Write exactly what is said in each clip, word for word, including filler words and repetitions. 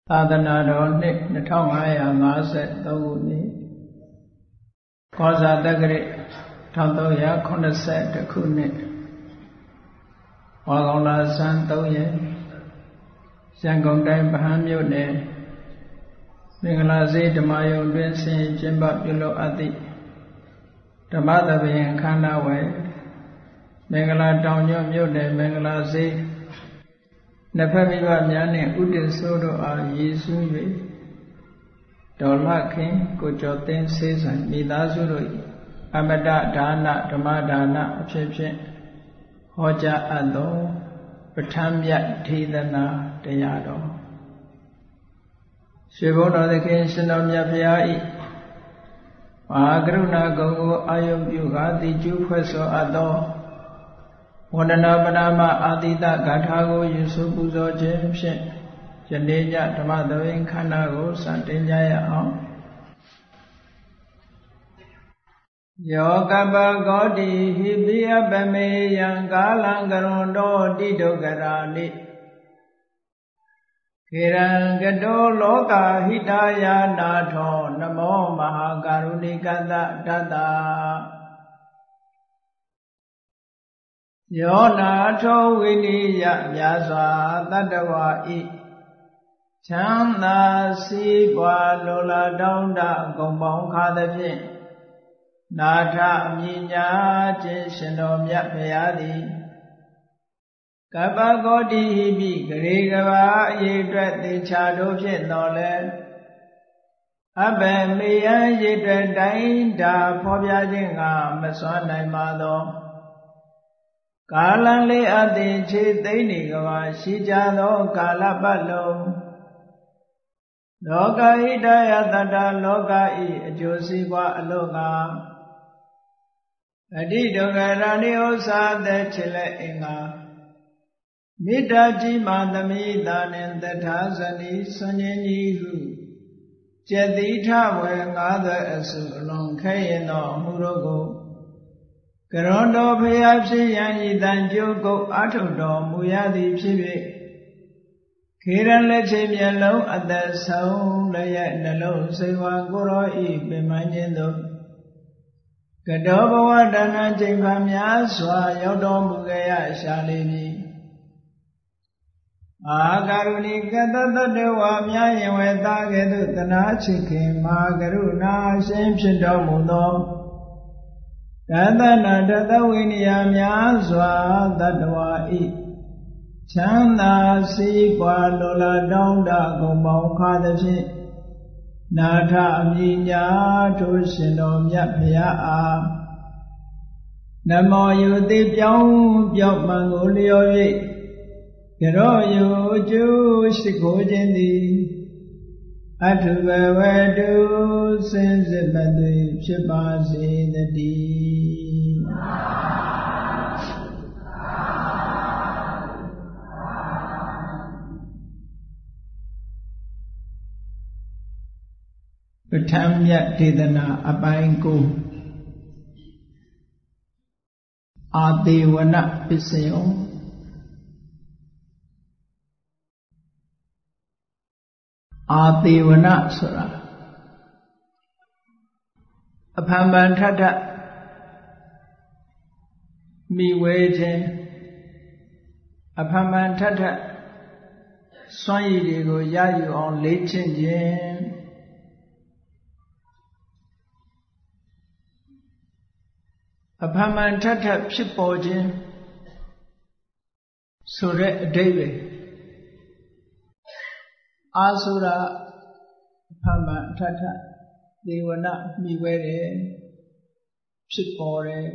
သာသနာတော်နှစ်နှစ်ထောင်ငါးရာငါးဆယ်သုံးခုနှစ်ကောဇာတက္ကရာတစ်ထောင်သုံးရာခုနှစ်ဆယ်တစ်ခုနှစ်ဝါကောင်လာဆန်းသုံးရက်ရန်ကုန်တိုင်းဗဟန်းမြို့နယ်မင်္ဂလာစေဓမ္မယုံတွင်ဆင်ကျင်းပပြုလုပ်အပ်သည့်ဓမ္မသဘင်ခန္ဓာဝယ်မင်္ဂလာတောင်ညွန့်မြို့နယ်မင်္ဂလာစေနှစ်ဖက်မိဘများနှင့်ဥတ္တဆိုးတို့အားရည်စူး၍ဒေါ်လခင်ကိုကျော်သိန်းဆေးဆိုင်မိသားစုတို့အမတဒါနဓမ္မဒါနအဖြစ်ဖြင့်ဟောကြားအပ်သောပဋ္ဌာန်းမြတ်ဒေသနာတရားတော်ရွှေဘုန်းတော်သခင်ရှင်တော်မြတ်ဖရာဤမဟာကရုဏာဂုဏ်ကိုအာယုပြုကာတိကျူးဖွဲ့ဆိုအပ်သောဝန္ဒနာပနာမအာတိတဂါထာကိုယူဆပူဇော်ခြင်းဖြင့်ယနေ့ညဓမ္မသဘင်ခန္ဓာကိုစတင်ကြရအောင်ယောကပကောတိဟိပိယပမေယံကာလံကရွန်တောတိဒုက္ခရာနိခေရံကတောလောကဟိတယာနာထောနမောမဟာကရုဏိကတတတယောနာထောဝိနိယမြာစွာတတ္တဝါဤချမ်းသာစီးပွားလိုလားတောင်းတဂုံပေါင်းခါသဖြင့်နာထအမြင်ညာခြင်းရှင်တော်မြတ်ဖရာသည်ကပ္ပဂေါတိဟိပိဂရေကဘာအရေးအတွက်သေချာတို့ဖြင့်တော်လဲအဘယ်မေယံရေအတွက်တိုင်းတာဖော်ပြခြင်းကမစွမ်းနိုင်ပါသောကာလံလေးအသင်ခြေသိမ့်နေကဘာရှိကြသောကာလပတ်လုံးလောကဟိတယတတလောကဤအကျိုးစီးပွားအလို့ကအတိဒုက္ခရာနိဥ္စာသက်ချစ်လက်အင်္ဂါမေတ္တာကြီးမာသမိတာနှင့်တထာဇနီဆွန်ញင်းကြီးဟုကျက်တိထဝေငါးသွဲအစုအလုံးခဲရင်သောအမှုတို့ကိုကရွန်တော်ဖရာဖြစ်ရန်ဤတန်ကြိုးကုတ်အာထုတော်မူရသည်ဖြစ်၍ခေရန်လက်ချေမျက်လုံးအသက်ဆုံးလည်းရဲ့နှလုံးစိတ်ဝါကိုယ်တော်ဤပင်မခြင်းသို့ကတောဘဝတဏ္ဍချိန်ဖန်များစွာရောက်တော်မူခဲ့ရရှာလေပြီအာကရုဏိကတတတဝါများရင်ဝေသားကဲ့သို့တနာချစ်ခင်မဟာကရုဏာရှင်ဖြစ်တော်မူသောတသနာတသဝိနည်းများစွာတတ္တဝါဤချမ်းသာစီးပွားလိုလားတောင်းတဂုံပေါင်းခါသဖြင့်နာထအမြင်ညာထိုရှင်တော်မြတ်ဖရာအားနမောယုတိပြောင်းပြောက်မှန်ကိုလျော်၍ကြောယုကျိုးရှိခိုးခြင်းသည်အထုဘဝတုစင်စစ်မသွေဖြစ်ပါစေတည်းပဋ္ဌာန်းမြတ်ဒေသနာအပိုင်းကိုအာသေဝနပစ္စယောအာသေဝနဆိုတာအဖန်ပန်ထထမိဝဲခြင်းအဖန်ပန်ထထစွမ်းရည်တွေကိုရယူအောင်လေ့ကျင့်ခြင်းအဖန်ပန်ထထဖြစ်ပေါ်ခြင်းဆိုတဲ့အဓိပ္ပာယ်အာဆိုတာအဖန်ပန်ထထဒေဝနာမိဝဲတယ်ဖြစ်ပေါ်တယ်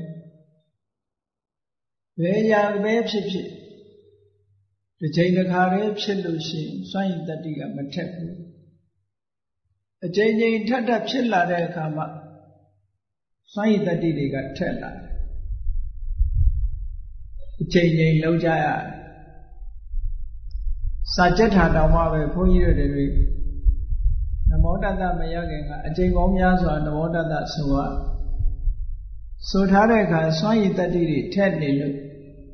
ဘယ်ရာပဲဖြစ်ဖြစ်တစ်ချိန်တစ်ခါလေးဖြစ်လို့ရှိရင်စွန့်ရည်တတ္တိကမထက်ဘူးအချိန်ချင်းထထဖြစ်လာတဲ့အခါမှာစွန့်ရည်တတ္တိတွေကထက်လာတယ်အချိန်ချင်းလုံးကြရတယ်စာကြက်ထာတောင်မှပဲဘုန်းကြီးတို့တွေနမောတတ္တမရခင်ကအချိန်ပေါင်းများစွာနမောတတ္တဆိုရဆိုထားတဲ့အခါစွန့်ရည်တတ္တိတွေထက်နေလို့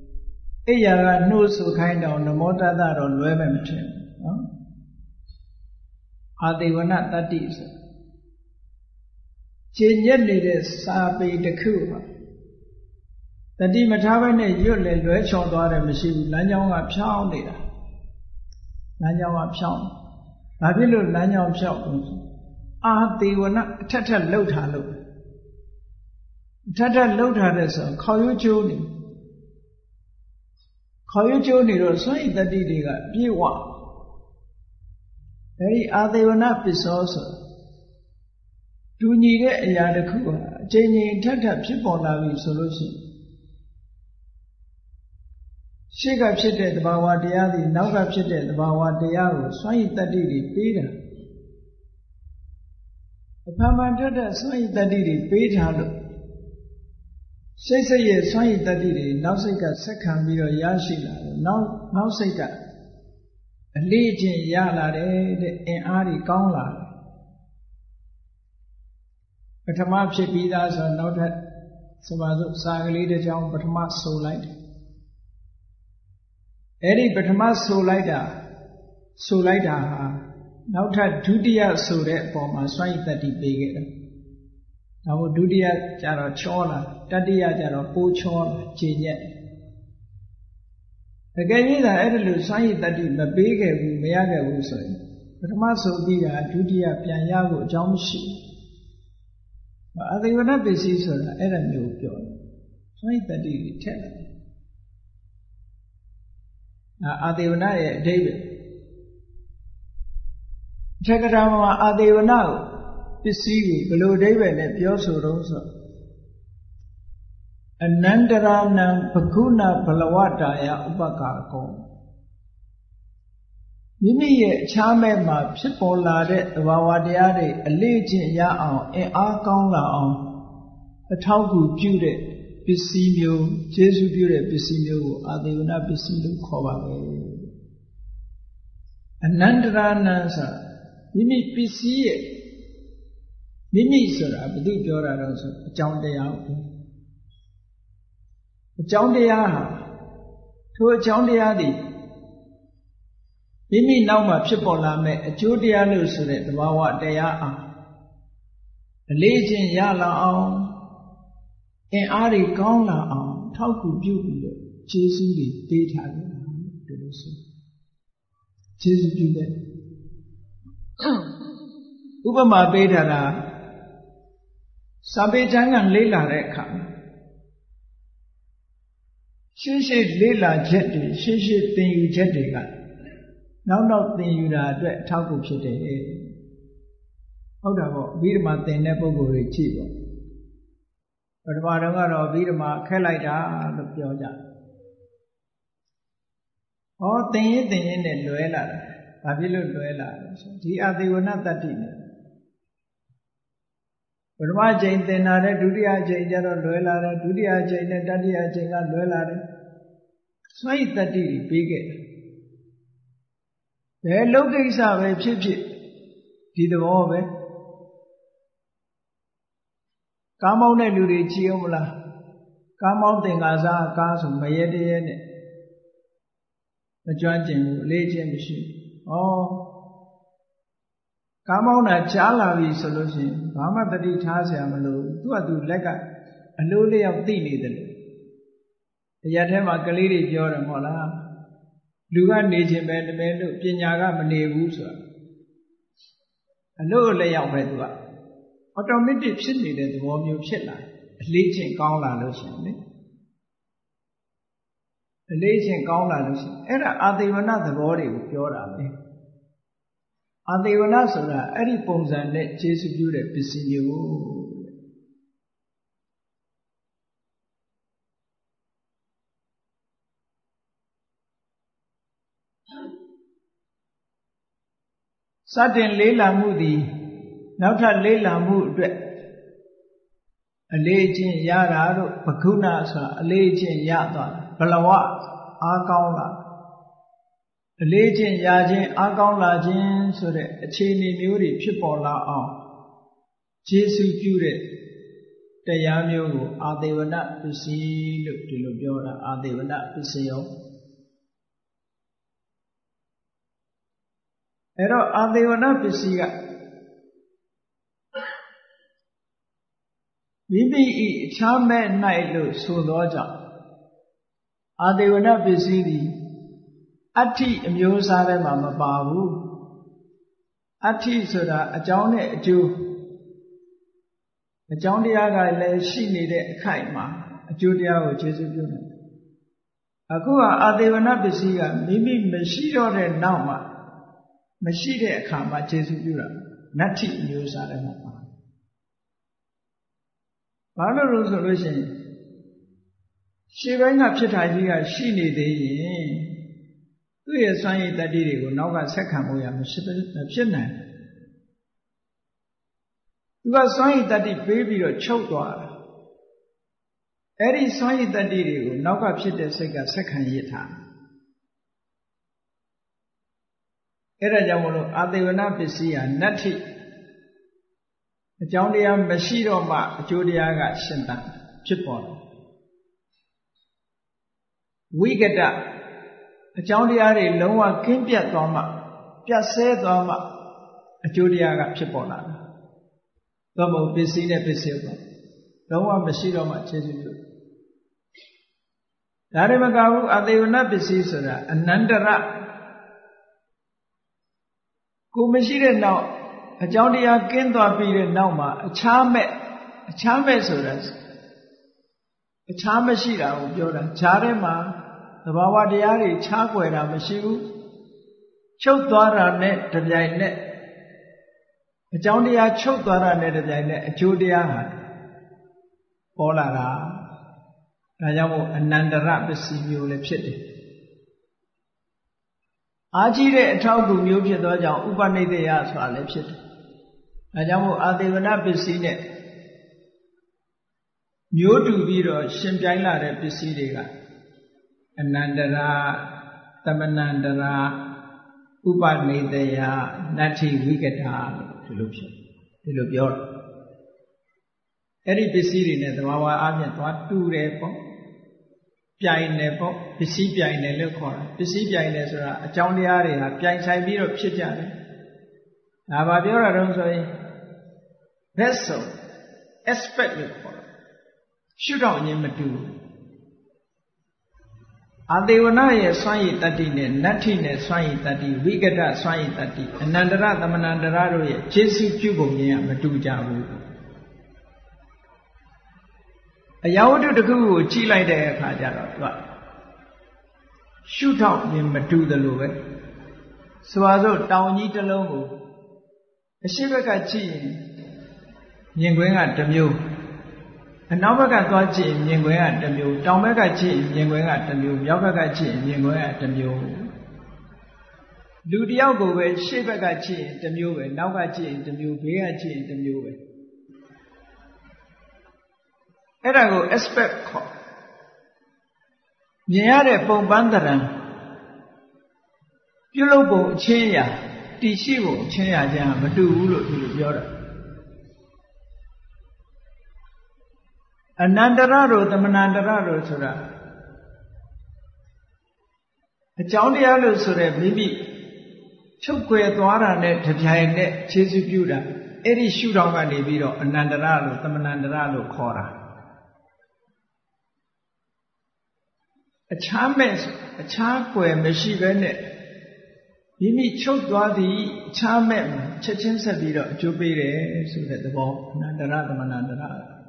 အိယာကနှိုးဆိုခိုင်းတောင်နမောတတ္တတော့လွဲမယ်မထင်ဘူးနော်အာသေဝနတတ္တိဆိုကျင့်ညက်နေတဲ့စာပေတစ်ခုပါတတိမထားဘဲနဲ့ရွတ်လေလွဲချော်သွားတယ်မရှိဘူးလမ်းကြောင်းကဖြောင်းနေတာလမ်းကြောင်းကဖြောင်းဘာဖြစ်လို့လမ်းကြောင်းဖြောင်းလို့အာသေဝနအထက်ထက်လှုပ်ထားလို့အထက်ထက်လှုပ်ထားတဲ့ဆိုခေါ်ရွကျိုးနေခေါ်ရွကျိုးနေတော့စွန့်ဤတတိတွေကပြေဝအဲဒီအာသေဝနပစ္စောဆိုတူညီတဲ့အရာတစ်ခုဟာအချိန်ချင်းထက်ထက်ဖြစ်ပေါ်လာပြီဆိုလို့ရှိရင်ရှေ့ကဖြစ်တဲ့သဘာဝတရားတွေနောက်ကဖြစ်တဲ့သဘာဝတရားကိုစွန့်ဤတတိတွေပေးတာအဖန်ဖန်ထက်ထက်စွန့်ဤတတိတွေပေးထားလို့စိတ်စိတ်ရဲ့စွန့်ဤတတိတွေနောက်စိတ်ကဆက်ခံပြီးတော့ရရှိလာတယ်နောက်နောက်စိတ်ကအလေးချင်းရလာတယ်တဲ့အင်အားကြီးကောင်းလာတယ်ပထမဖြစ်ပြီးသားဆိုနောက်ထပ်ဆိုပါစို့စာကလေးတစ်ကြောင်းပထမဆိုလိုက်တယ်အဲ့ဒီပထမဆိုလိုက်တာဆိုလိုက်တာဟာနောက်ထပ်ဒုတိယဆိုတဲ့အပေါ်မှာစွန့်ဤတတိပေးခဲ့တယ်ဒါမို့ဒုတိယကျတော့ချောလာတတိယကျတော့ပိုးချောလာခြေညက်တကယ်ကြီးသာအဲ့ဒါလို့စွန့်ဤတတိမပေးခဲ့ဘူးမရခဲ့ဘူးဆိုရင်ပထမဆိုပြီးတာဒုတိယပြန်ရဖို့အကြောင်းမရှိဘူးအာသေဝနပစ္စည်းဆိုတာအဲ့ဒါမျိုးပြောတယ်စွန့်ဤတတိကိုထက်တယ်အာသေဝနရဲ့အဓိပ္ပာယ်အထက်ကထာမှာအာသေဝနကိုပစ္စည်းကိုဘယ်လိုအဓိပ္ပာယ်နဲ့ပြောဆိုတော့ဆိုအနန္တရာနံဘဂုဏဘလဝတ္တာယဥပကာကောမိမိရဲ့အခြားမဲ့မှာဖြစ်ပေါ်လာတဲ့သဘာဝတရားတွေအလေးကျင့်ရအောင်အင်အားကောင်းလာအောင်အထောက်အကူပြုတဲ့ပစ္စည်းမျိုးကျေးဇူးပြုတဲ့ပစ္စည်းမျိုးကိုအာသေဝနပစ္စည်းလို့ခေါ်ပါပဲအနန္တရာနံဆိုမိမိပစ္စည်းရဲ့မိမိဆိုတာဘယ်သူပြောတာတော့ဆိုအကြောင်းတရားကိုအကြောင်းတရားဟာထိုအကြောင်းတရားသည်မိမိနောက်မှာဖြစ်ပေါ်လာမဲ့အကျိုးတရားလို့ဆိုတဲ့သဘာဝတရားအားအလေးချင်းရလာအောင်အင်အားတွေကောင်းလာအောင်ထောက်ကူပြုပြီးတော့ကျေးဇူးတွေပေးထားတယ်ဒီလိုဆိုကျေးဇူးပြုတဲ့ဥပမာပေးထားတာစာပေကျမ်းကလေးလာတဲ့အခါရှေ့ရှေ့လေးလာချက်တွေရှေ့ရှေ့သင်ယူချက်တွေကနောက်နောက်သင်ယူတာအတွက်အထောက်အကူဖြစ်တယ်ဟုတ်တာပေါ့အဘိဓမ္မာသင်တဲ့ပုဂ္ဂိုလ်တွေကြည့်ပေါ့ပထမတော့ကတော့အဘိဓမ္မာခက်လိုက်တာလို့ပြောကြဟောသင်ရင်သင်ရင်နဲ့လွဲလာတယ်ဘာဖြစ်လို့လွဲလာလဲဆိုဒီအာသေဝနတတ္တိနဲ့ပထမအချိန်သင်တာနဲ့ဒုတိယအချိန်ကျတော့လွဲလာတယ်ဒုတိယအချိန်နဲ့တတိယအချိန်ကလွဲလာတယ်စွန့်ဤတတ္တိတွေပေးခဲ့တယ်ဘယ်လုတ်ကိစ္စပဲဖြစ်ဖြစ်ဒီသဘောပဲကားမောင်းတဲ့လူတွေကြည့်အောင်မလားကားမောင်းသင်္ကာစားကားဆိုမရဲတရဲနဲ့မကြွကျင်ဘူးအလေးချင်းမရှိဘူးဩကားမောင်းတာကြားလာပြီဆိုလို့ရှိရင်ဘာမှတတိထားเสียမလို့သူ့အတူလက်ကအလိုးလျောက်သိနေတယ်လို့အရာထဲမှာကလေးတွေပြောတယ်မဟုတ်လားလူကနေခြင်းပဲတမဲလို့ပညာကမနေဘူးဆိုတာအလိုးလျောက်ပဲသူကအော်တိုမက်တစ်ဖြစ်နေတဲ့သဘောမျိုးဖြစ်လာအလေးချင်းကောင်းလာလို့ရှိရင်လေအလေးချင်းကောင်းလာလို့ရှိရင်အဲ့ဒါအာသေဝနသဘောတွေကိုပြောတာပဲအာသေဝနဆိုတာအဲ့ဒီပုံစံနဲ့ကျေစုပြုတဲ့ပစ္စည်းမျိုးစတင်လေးလာမှုသည်နောက်ထပ်လေးလာမှုအတွက်အလေးချင်းရတာတို့ဘဂုဏဆိုတာအလေးချင်းရသွားတာဘလဝအားကောင်းလာအလေးချင်းရခြင်းအားကောင်းလာခြင်းဆိုတဲ့အခြေအနေမျိုးတွေဖြစ်ပေါ်လာအောင်ကျေးဇူးပြုတဲ့တရားမျိုးကိုအာသေဝနပစ္စည်းလို့ဒီလိုပြောတာအာသေဝနပစ္စည်းရောအဲ့တော့အာသေဝနပစ္စည်းကမိမိဤအခြားမဲ့၌လို့ဆိုသောကြောင့်အာသေဝနပစ္စည်းသည်အဋ္ဌိအမျိုးအစားထဲမှာမပါဘူးအဋ္ဌိဆိုတာအကြောင်းနဲ့အကျိုးအကြောင်းတရားကလည်းရှိနေတဲ့အခိုက်မှာအကျိုးတရားကိုကျေစုပြုနေအခုကအာသေဝနပစ္စည်းကမိမိမရှိတော့တဲ့နောက်မှာမရှိတဲ့အခါမှာကျေစုပြုတာနတ္ထိအမျိုးအစားထဲမှာပါဘာလို့လို့ဆိုလို့ရှိရင်ရှေ့ပိုင်းကဖြစ်တာကြီးကရှိနေသေးရင်သူ့ရဲ့စွမ်းရည်တတ္တိတွေကိုနောက်ကဆက်ခံဖို့ရမဖြစ်နိုင်သူကစွမ်းရည်တတ္တိပေးပြီးတော့ချုပ်သွားတာအဲ့ဒီစွမ်းရည်တတ္တိတွေကိုနောက်ကဖြစ်တဲ့စိတ်ကဆက်ခံရထားအဲ့ဒါကြောင့်မလို့အာသေဝနပစ္စည်းဟာနတ္ထိအကြောင်းတရားမရှိတော့မှအကျိုးတရားကရှင်သန်ဖြစ်ပေါ်တယ်ဝိကတအကြောင်းတရားတွေလုံးဝကင်းပြတ်သွားမှပြတ်ဆဲသွားမှအကျိုးတရားကဖြစ်ပေါ်လာတယ်။သို့မဟုတ်ပစ္စည်းနဲ့ပစ္စည်းပေါ့လုံးဝမရှိတော့မှခြေစွပြုဒါတွေမကဘူးအသေဝနပစ္စည်းဆိုတာအနန္တရကိုမရှိတဲ့နောက်အကြောင်းတရားကင်းသွားပြီးတဲ့နောက်မှာအခြားမဲ့အခြားမဲ့ဆိုတာအခြားမရှိတာကိုပြောတာဈာထဲမှာသဘာဝတရားတွေခြားကွယ်တာမရှိဘူးချုပ်သွားတာနဲ့တပြိုင်နက်အကြောင်းတရားချုပ်သွားတာနဲ့တပြိုင်နက်အကျိုးတရားဟာပေါ်လာတာဒါကြောင့်မို့အနန္တရပစ္စည်းမျိုးလည်းဖြစ်တယ်အားကြီးတဲ့အထောက်အကူမျိုးဖြစ်သောကြောင့်ဥပနိဒေယဆိုတာလည်းဖြစ်တယ်ဒါကြောင့်မို့အာသေဝနပစ္စည်းနဲ့မျိုးတူပြီးတော့ရှင်ပြိုင်လာတဲ့ပစ္စည်းတွေကအနန္တရာသမဏန္တရာဥပနိဒေယနတ္ထိဝိကတာဒီလိုဖြစ်ဒီလိုပြောတယ်အဲ့ဒီပစ္စည်းတွေနဲ့သဘာဝအပြင်သွားတူတယ်ပေါ့ပြိုင်တယ်ပေါ့ပစ္စည်းပြိုင်တယ်လို့ခေါ်တာပစ္စည်းပြိုင်တယ်ဆိုတာအကြောင်းတရားတွေဟာပြိုင်ဆိုင်ပြီးတော့ဖြစ်ကြတယ်ဒါဘာပြောတာတုံးဆိုရင် vessel aspect လို့ခေါ်တယ်ရှုထောင့်ချင်းမတူအာသေဝနရဲ့စွမ်းရည်တတ္တိနဲ့နတ္ထိနဲ့စွမ်းရည်တတ္တိဝိကတစွမ်းရည်တတ္တိအနန္တရသမဏန္တရတို့ရဲ့ခြေစုပြုပုံချင်းကမတူကြဘူးအရာဝတ္ထုတစ်ခုကိုကြည့်လိုက်တဲ့အခါကျတော့သူကရှုထောင့်ချင်းမတူတယ်လို့ပဲဆိုပါစို့တောင်ကြီးတစ်လုံးကိုအရှိဘက်ကကြည့်ရင်မြင်ကွင်းကတစ်မျိုးအနောက်ဘက်ကသွားကြည့်ရင်မြင်ကွင်းကတစ်မျိုးတောင်ဘက်ကကြည့်ရင်မြင်ကွင်းကတစ်မျိုးမြောက်ဘက်ကကြည့်ရင်မြင်ကွင်းကတစ်မျိုးလူတယောက်ကိုပဲရှေ့ဘက်ကကြည့်ရင်တစ်မျိုးပဲနောက်ကကြည့်ရင်တစ်မျိုးဘေးကကြည့်ရင်တစ်မျိုးပဲအဲ့ဒါကို aspect ခေါ်မြင်ရတဲ့ပုံပန်းတရံပြုလုပ်ပုံအချင်းအရာတည်ရှိပုံအချင်းအရာချင်းမတူဘူးလို့ဒီလိုပြောတာအနန္တရတို့သမဏန္တရတို့ဆိုတာအကြောင်းတရားလို့ဆိုတဲ့မိမိချုပ်ွယ်သွားတာနဲ့တပြိုင်နက်ခြေစုပြုတာအဲ့ဒီရှုထောင့်ကနေပြီးတော့အနန္တရလို့သမဏန္တရလို့ခေါ်တာအခြားမဲ့အခြားကွယ်မရှိဘဲနဲ့မိမိချုပ်သွားသည့်အခြားမဲ့ချက်ချင်းဆက်ပြီးတော့အကျိုးပေးတယ်ဆိုတဲ့သဘောအနန္တရသမဏန္တရ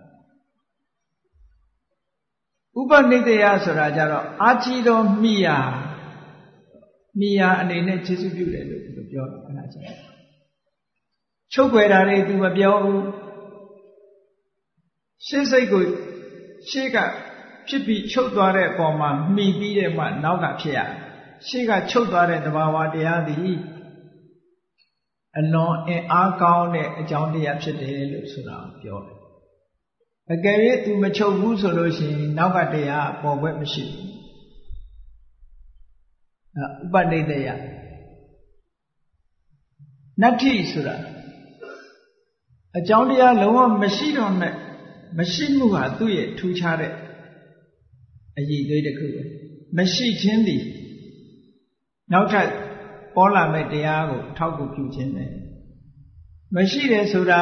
ဥပနိဒေယဆိုတာကြတော့အာကြီးတော်မိယာမိယာအနေနဲ့ခြေစုပြုတယ်လို့ဒီလိုပြောတာအဲ့ဒါချင်းချုပ်ွယ်တာတွေသူမပြောဘူးရှင်းစိတ်ကိုရှေ့ကဖြစ်ပြီးချုပ်သွားတဲ့အပေါ်မှာမှီပြီးတဲ့မှနောက်ကဖြစ်ရရှေ့ကချုပ်သွားတဲ့သဘာဝတရားသည်အလွန်အင်အားကောင်းတဲ့အကြောင်းတရားဖြစ်တယ်လို့ဆိုတာပြောတယ်အကယ်၍သူမချုပ်ဘူးဆိုလို့ရှိရင်နောက်ကတရားပေါ်ပွဲမရှိဘူးဥပနိဒေယနတ္ထိဆိုတာအကြောင်းတရားလုံးဝမရှိတော့နဲ့မရှိမှုဟာသူ့ရဲ့ထူးခြားတဲ့အရည်အသွေးတစ်ခုပဲမရှိခြင်းသည်နောက်ထပ်ပပေါ်လာမဲ့တရားကိုထောက်ကူပြုခြင်းပဲမရှိတယ်ဆိုတာ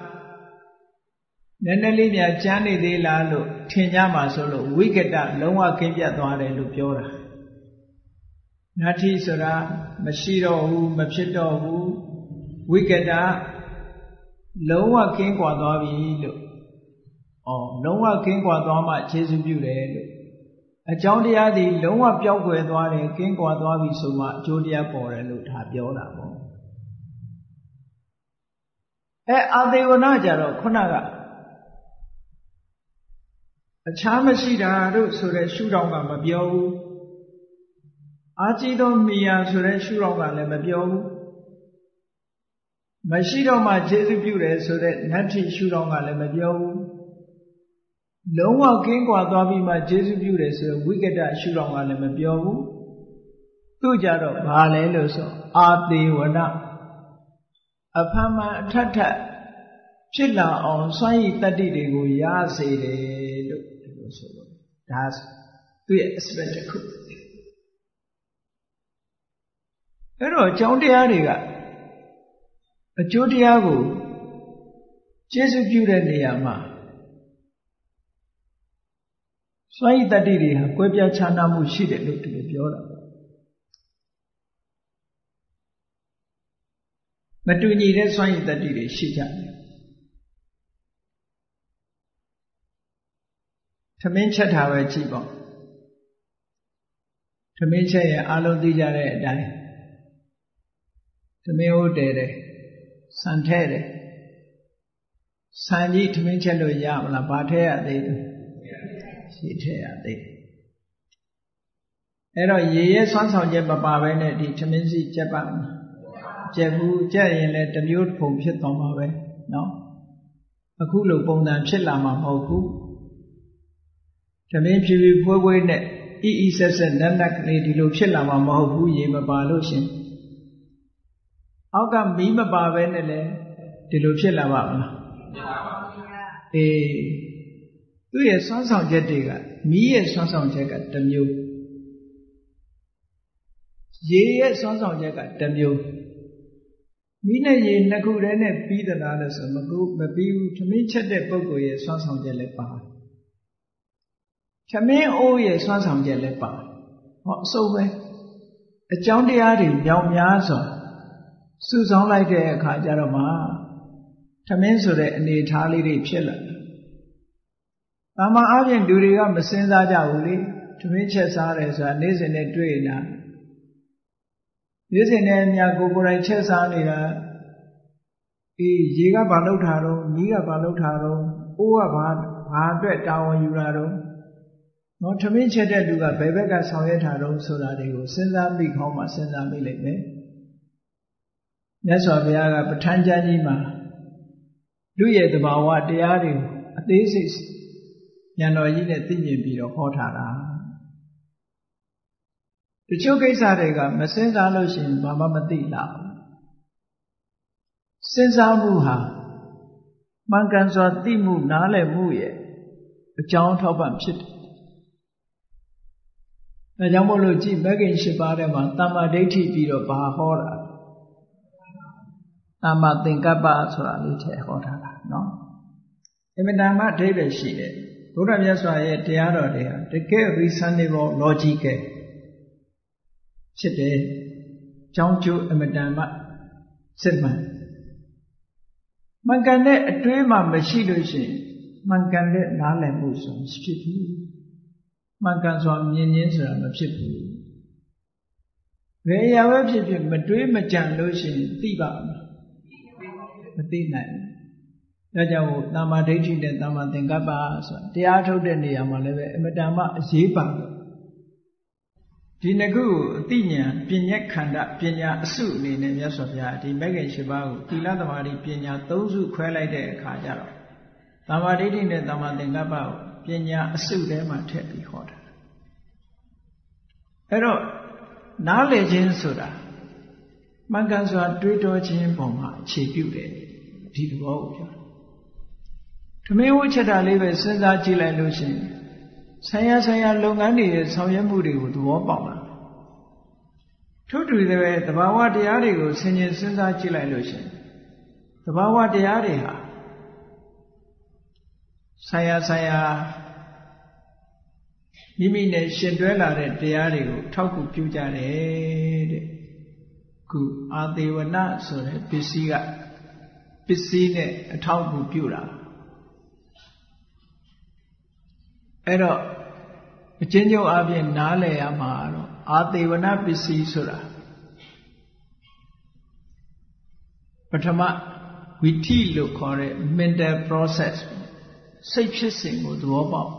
နည်းနည်းလေးများကြမ်းနေသေးလားလို့ထင်ကြမှာဆိုလို့ဝိကတလုံးဝကင်းပြတ်သွားတယ်လို့ပြောတာနတ္ထိဆိုတာမရှိတော့ဘူးမဖြစ်တော့ဘူးဝိကတလုံးဝကင်းကွာသွားပြီလို့ဩလုံးဝကင်းကွာသွားမှခြေစွပြုတယ်လို့အကြောင်းတရားသည်လုံးဝပျောက်ကွယ်သွားတယ်ကင်းကွာသွားပြီဆိုမှအကျိုးတရားပေါ်တယ်လို့ဒါပြောတာပေါ့အဲအာသေဝနာကြတော့ခုနကအခြားမရှိတာတို့ဆိုတဲ့ရှုထောင့်ကမပြောဘူးအာကြည့်သောမိယာဆိုတဲ့ရှုထောင့်ကလည်းမပြောဘူးမရှိတော့မှခြေစွပြုတယ်ဆိုတဲ့နတ္ထိရှုထောင့်ကလည်းမပြောဘူးလုံးဝကင်းကွာသွားပြီးမှခြေစွပြုတယ်ဆိုဝိကတရှုထောင့်ကလည်းမပြောဘူးသူကြတော့ဘာလဲလို့ဆိုအာသေဝနာအဖမ်းမှန်အထက်ထက်ဖြစ်လာအောင်စွမ်းရည်တတ္တိတွေကိုရစေတယ်လို့ဒီလိုဆိုလို့ဒါသူ့ရဲ့ aspect တစ်ခုအဲ့တော့အကြောင်းတရားတွေကအကျိုးတရားကိုကျေစုပြုတဲ့နေရာမှာစွမ်းရည်တတ္တိတွေဟာကွဲပြားခြားနားမှုရှိတယ်လို့ဒီလိုပြောတာမတူညီတဲ့စွမ်းရည်တတ္တိတွေရှိကြတယ်သမင်းချက်တာပဲကြည့်ပေါ့သမင်းချက်ရင်အလုံးသိကြတဲ့အတိုင်းသမင်းဟုတ်တယ်တယ်စံထဲတယ်စံကြီးသမင်းချက်လို့ရမလားဘာထဲရသေးတယ်ရှိထဲရသေးအဲ့တော့ရေရဲဆွမ်းဆောင်ချက်မပါဘဲနဲ့ဒီသမင်းစီချက်ပါမှာကျက်ဘူးကျက်ရင်လည်းတစ်မျိုးပုံဖြစ်သွားမှာပဲเนาะအခုလိုပုံစံဖြစ်လာမှာမဟုတ်ဘူးသမင်းဖြူဖြူဖွေးဖွေးနဲ့အီအီဆက်ဆက်နက်နက်ကလေးဒီလိုဖြစ်လာမှာမဟုတ်ဘူးရေမပါလို့ရှင်အောက်ကမီးမပါဘဲနဲ့လည်းဒီလိုဖြစ်လာပါမလားအေးသူ့ရဲ့ဆွမ်းဆောင်ချက်တွေကမီးရဲ့ဆွမ်းဆောင်ချက်ကတစ်မျိုးရေရဲ့ဆွမ်းဆောင်ချက်ကတစ်မျိုးမီးနဲ့ရေနှစ်ခုတည်းနဲ့ပြီးသလားလို့ဆိုမကူမပြီးဘူးသမင်းချက်တဲ့ပုဂ္ဂိုလ်ရဲ့ဆွမ်းဆောင်ချက်လည်းပါသမင်းအိုးရဲ့ဆွမ်းဆောင်ချက်လည်းပါဟောအစုံပဲအကြောင်းတရားတွေမြောင်များစွာစုဆောင်လိုက်တဲ့အခါကျတော့မှသမင်းဆိုတဲ့အနေထားလေးတွေဖြစ်လာတယ်။ဘာမှအပြင်လူတွေကမစင်စားကြဘူးလေသမင်းချက်စားတယ်ဆိုတာနေ့စဉ်နဲ့တွေ့နေတာနေ့စဉ်နဲ့အများကိုယ်ကိုယ်တိုင်ချက်စားနေတာအေးရေကဘာလုပ်တာတော့မီးကဘာလုပ်တာတော့အိုးကဘာဘာအတွက်တာဝန်ယူတာတော့နော်သမင်းချက်တဲ့လူကဘယ်ဘက်ကဆောင်ရွက်တာတော့ဆိုတာတွေကိုစဉ်းစားမိခေါင်းမှာစဉ်းစားမိလိုက်မယ်မြတ်စွာဘုရားကပဋ္ဌာန်းကျမ်းကြီးမှာလူရဲ့သဘာဝတရားတွေကိုအသေးစိတ်ဉာဏ်တော်ကြီးနဲ့သိမြင်ပြီးတော့ဟောထားတာတချို့ကိစ္စတွေကမစဉ်းစားလို့ရှိရင်ဘာမှမသိလာဘူးစဉ်းစားမှုဟာမှန်ကန်စွာသိမှုနားလည်မှုရဲ့အကြောင်းထောက်ပံ့ဖြစ်တယ်ဒါကြောင့်မို့လို့ကြည့်မဂ္ဂင်၈ပါးထဲမှာတမ္မာဒိဋ္ဌိပြီးတော့ဘာဟောတာတမ္မာသင်္ကပ္ပဆိုတာလေးထည့်ဟောထားတာနော်အမှန်တမ်းအဓိပ္ပာယ်ရှိတယ်ဘုရားမြတ်စွာရဲ့တရားတော်တွေဟာတကယ် reasonable logical ဖြစ်တယ်ကြောင်းကျိုးအမှန်တမ်းစစ်မှန်မှန်ကန်တဲ့အတွေးမှမရှိလို့ရှိရင်မှန်ကန်တဲ့နားလည်မှုဆိုဖြစ်ဘူးမှန်ကန်စွာမြင်ခြင်းဆိုတာမဖြစ်ဘူးဘယ်အရာပဲဖြစ်ဖြစ်မတွေးမကြံလို့ရှိရင်သိပါ့မလားမသိနိုင်ဘူးဒါကြောင့်တမ္မာဒိဋ္ဌိနဲ့တမ္မာသင်္ကပ္ပဆိုတာတရားထုတ်တဲ့နေရာမှာလည်းပဲအမတန်မှအရေးပါတော့ဒီနှစ်ခုကိုအသိဉာဏ်ပညာခန္ဓာပညာအစုအနေနဲ့မြတ်စွာဘုရားဒီမဂ္ဂင်၈ပါးကိုသီလသမာဓိပညာသုံးစုခွဲလိုက်တဲ့အခါကျတော့တမ္မာဒိဋ္ဌိနဲ့တမ္မာသင်္ကပ္ပကိုပညာအစုထဲမှာထည့်ပြီးဟောတာအဲ့တော့နားလည်ခြင်းဆိုတာမှန်ကန်စွာတွေးတောခြင်းပုံမှာအခြေပြုတယ်ဒီသဘောကိုပြောဓမေဝချက်တာလေးပဲစဉ်းစားကြည့်လိုက်လို့ရှိရင်ဆံရဆံရလုပ်ငန်းတွေရဲ့ဆောင်ရွက်မှုတွေကိုသဘောပေါက်လာထို့တူတဲ့သဘာဝတရားတွေကိုဆင်ခြင်စဉ်းစားကြည့်လိုက်လို့ရှင်သဘာဝတရားတွေဟာဆရာဆရာမိမိနဲ့ရှင်တွဲလာတဲ့တရားတွေကိုထောက်ကူပြုကြတယ်တဲ့ခုအာသေဝနဆိုတဲ့ပစ္စည်းကပစ္စည်းနဲ့အထောက်ကူပြုတာအဲ့တော့အချင်းချင်းအပြင်နားလည်ရမှာတော့အာသေဝနပစ္စည်းဆိုတာပထမဝိထိလို့ခေါ်တဲ့ mental process စိတ်ဖြစ်စဉ်ကိုသဘောပေါက်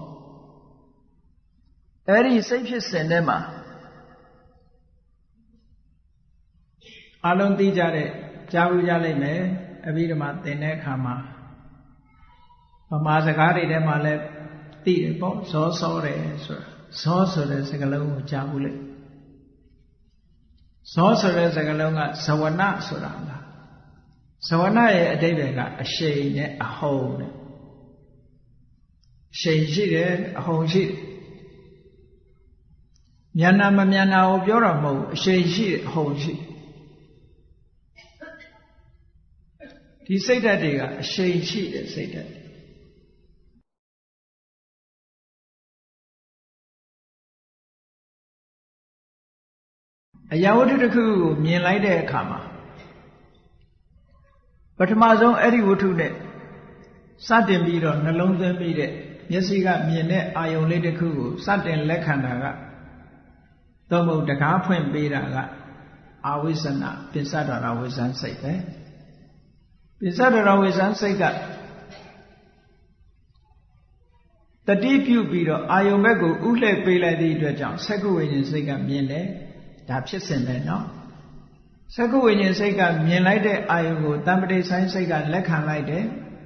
အဲ့ဒီစိတ်ဖြစ်စဉ်ထဲမှာအလုံးသိကြတဲ့ကြားဘူးကြလိမ့်မယ်အဘိဓမ္မာသင်တဲ့အခါမှာဗမာစကားတွေထဲမှာလည်းသိတယ်ပေါ့ဇောစောတယ်ဆိုတာဇောဆိုတဲ့စကားလုံးကိုကြားဘူးလေဇောဆိုတဲ့စကားလုံးကဇဝနဆိုတာလားဇဝနရဲ့အဓိပ္ပာယ်ကအရှိန်နဲ့အဟုန်နဲ့အရှိန်ရှိတယ်အဟုန်ရှိတယ်ဉာဏ်မဉာဏ်ကိုပြောတော့မဟုတ်အရှိန်ရှိတယ်အဟုန်ရှိဒီစိတ်ဓာတ်တွေကအရှိန်ရှိတဲ့စိတ်ဓာတ်အရာဝတ္ထုတစ်ခုကိုမြင်လိုက်တဲ့အခါမှာပထမဆုံးအဲ့ဒီဝတ္ထုနဲ့စတင်ပြီးတော့နှလုံးသွင်းပြီးတဲ့မျက်စိကမြင်တဲ့အာယုံလေးတစ်ခုကိုစတင်လက်ခံတာကသုံးဖို့တကားဖွင့်ပေးတာကအာဝိဇ္ဇနာပိစ္ဆဒရဝိဇ္ဇန်စိတ်ပဲပိစ္ဆဒရဝိဇ္ဇန်စိတ်ကတတိပြုပြီးတော့အာယုံဘက်ကိုဥလှည့်ပေးလိုက်သည့်အတွက်ကြောင့်သက္ကုဝိညာဉ်စိတ်ကမြင်တယ်ဒါဖြစ်စဉ်ပဲเนาะသက္ကုဝိညာဉ်စိတ်ကမြင်လိုက်တဲ့အာယုံကိုတမ္ပတိဆိုင်စိတ်ကလက်ခံလိုက်တယ်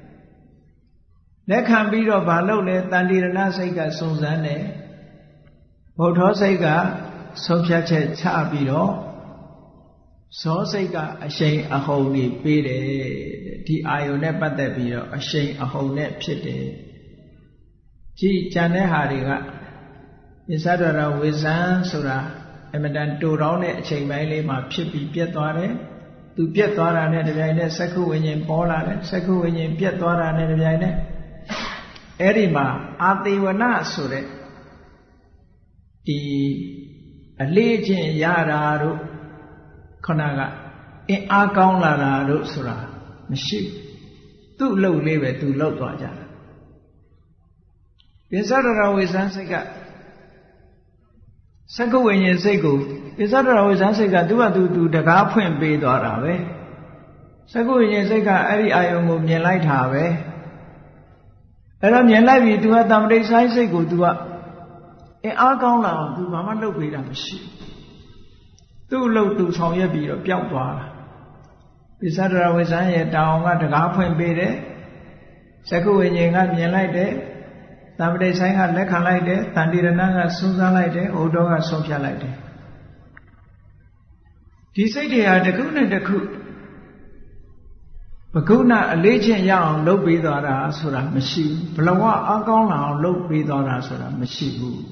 လက်ခံပြီးတော့ဘာလုပ်လဲတန်တိရဏစိတ်ကစုံစမ်းတယ်ဗုဒ္ဓစိတ်ကဆုံးဖြတ်ချက်ချပြီးတော့ဇောစိတ်ကအရှိန်အဟုန်ကြီးပေးတယ်ဒီအာယုန်နဲ့ပတ်သက်ပြီးတော့အရှိန်အဟုန်နဲ့ဖြစ်တယ်ကြည်ကြံတဲ့ဟာတွေကပိစ္ဆဒရဝိဇ္ဇံဆိုတာအမတန်တူတောင်းတဲ့အချိန်ပိုင်းလေးမှာဖြစ်ပြီးပြတ်သွားတယ်သူပြတ်သွားတာနဲ့တပြိုင်နက်သက္ကုဝိညာဉ်ပေါ်လာတယ်သက္ကုဝိညာဉ်ပြတ်သွားတာနဲ့တပြိုင်နက်အဲ့ဒီမှာအာသေဝနဆိုတဲ့ဒီအလေးချင်းရတာတို့ခဏကအင်အားကောင်းလာတာတို့ဆိုတာမရှိသူ့အလုပ်လေးပဲသူလုပ်သွားကြတာပိစ္ဆဒရဝိဇ္ဇံစိတ်ကသက္ကုဝိညာဉ်စိတ်ကိုပိစ္ဆဒရဝိဇ္ဇံစိတ်ကသူ့ဘာသူသူတကားဖွင့်ပေးသွားတာပဲသက္ကုဝိညာဉ်စိတ်ကအဲ့ဒီအာယုံကိုမြင်လိုက်တာပဲအဲ့တော့မြင်လိုက်ပြီသူကတမ္ပတိဆိုင်စိတ်ကိုသူကအင်အားကောင်းလာအောင်သူဘာမှလုပ်ပေးတာမရှိသူ့အလုပ်သူဆောင်ရွက်ပြီးတော့ပျောက်သွားတာပိစ္ဆဒရဝိဇ္ဇံရဲ့တောင်ကတကားဖွင့်ပေးတယ်သက္ကုဝိညာဉ်ကမြင်လိုက်တယ်တမ္ပတိဆိုင်ကလက်ခံလိုက်တယ်တန်တိရဏကစွန်းစားလိုက်တယ်ဩဒေါကဆုံးဖြတ်လိုက်တယ်ဒီစိတ်တွေဟာတစ်ခုနဲ့တစ်ခုဘဂုဏအလေးချင်းရအောင်လုပ်ပေးသွားတာဆိုတာမရှိဘူးဘလဝအကောင်းလာအောင်လုပ်ပေးသွားတာဆိုတာမရှိဘူး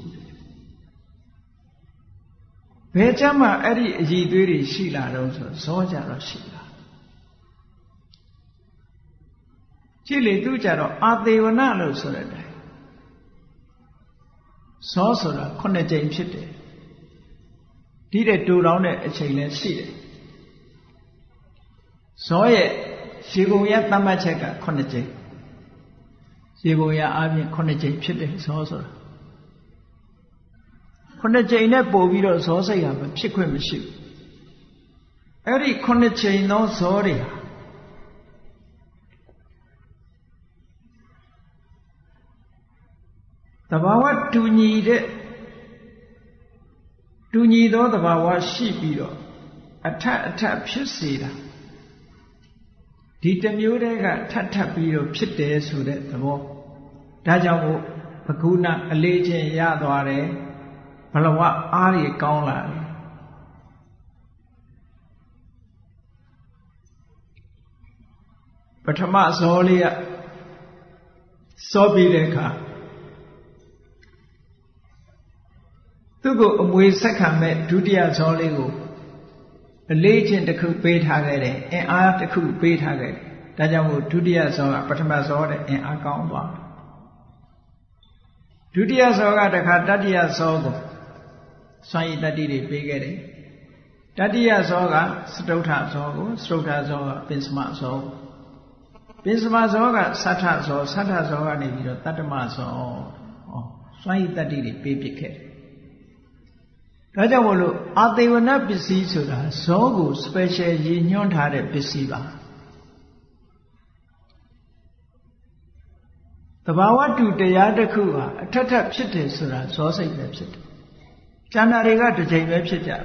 ဘယ်ကြမှာအဲ့ဒီအည်သွေးတွေရှိလာတော့ဆိုဇောကြတော့ရှိလာကြည့်လေသူကြတော့အာသေဝနလို့ဆိုတဲ့တိုင်ဇောဆိုတာခုနှစ်ကြိမ်ဖြစ်တယ်ဒီတဲ့တူတောင်းတဲ့အချိန်လည်းရှိတယ်ဇောရဲ့ရေပုံရသတ်မှတ်ချက်ကခုနှစ်ကြိမ်ရေပုံရအပြင်ခုနှစ်ကြိမ်ဖြစ်တယ်ဇောဆိုတာခုနှစ်ကြိမ်နဲ့ပို့ပြီးတော့ဇောစိတ်ဟာမဖြစ်ခွင့်မရှိဘူးအဲ့ဒီခုနှစ်ကြိမ်သောဇောတွေဟာသဘာဝတူညီတဲ့တူညီသောသဘာဝရှိပြီးတော့အထက်အထက်ဖြစ်စေတာဒီတစ်မျိုးတည်းကထပ်ထပ်ပြီးတော့ဖြစ်တယ်ဆိုတဲ့သဘောဒါကြောင့်မို့ဘဂုဏအလေးချင်းရသွားတယ်ဘလဝအားရကောင်းလာတယ်ပထမဇောလေးကစောပြီးတဲ့အခါသူ့ကိုအမွေဆက်ခံမဲ့ဒုတိယဇောလေးကိုအလေးချင်းတစ်ခုပေးထားခဲ့တယ်အင်အားတစ်ခုပေးထားခဲ့တယ်ဒါကြောင့်မို့ဒုတိယဇောကပထမဇောတဲ့အင်အားကောင်းသွားဒုတိယဇောကတခါတတိယဇောကိုစွမ်းရည်တတိတွေပေးခဲ့တယ်တတိယဇောကစတုထဇောကိုစတုထဇောကပင်စမဇောပင်စမဇောကသတ္ထဇောသတ္ထဇောကနေပြီးတော့တတ္တမဇောဩစွမ်းရည်တတိတွေပေးပစ်ခဲ့တယ်ဒါကြောင့်မို့လို့အာသေဝနပစ္စည်းဆိုတာဇောကို special ရည်ညွှန်းထားတဲ့ပစ္စည်းပါသဘာဝတူတရားတစ်ခုဟာအထက်ထပ်ဖြစ်တယ်ဆိုတာဇောစိတ်ပဲဖြစ်တယ်ကျန်တာတွေကတစ်ချိန်ပဲဖြစ်ကြတယ်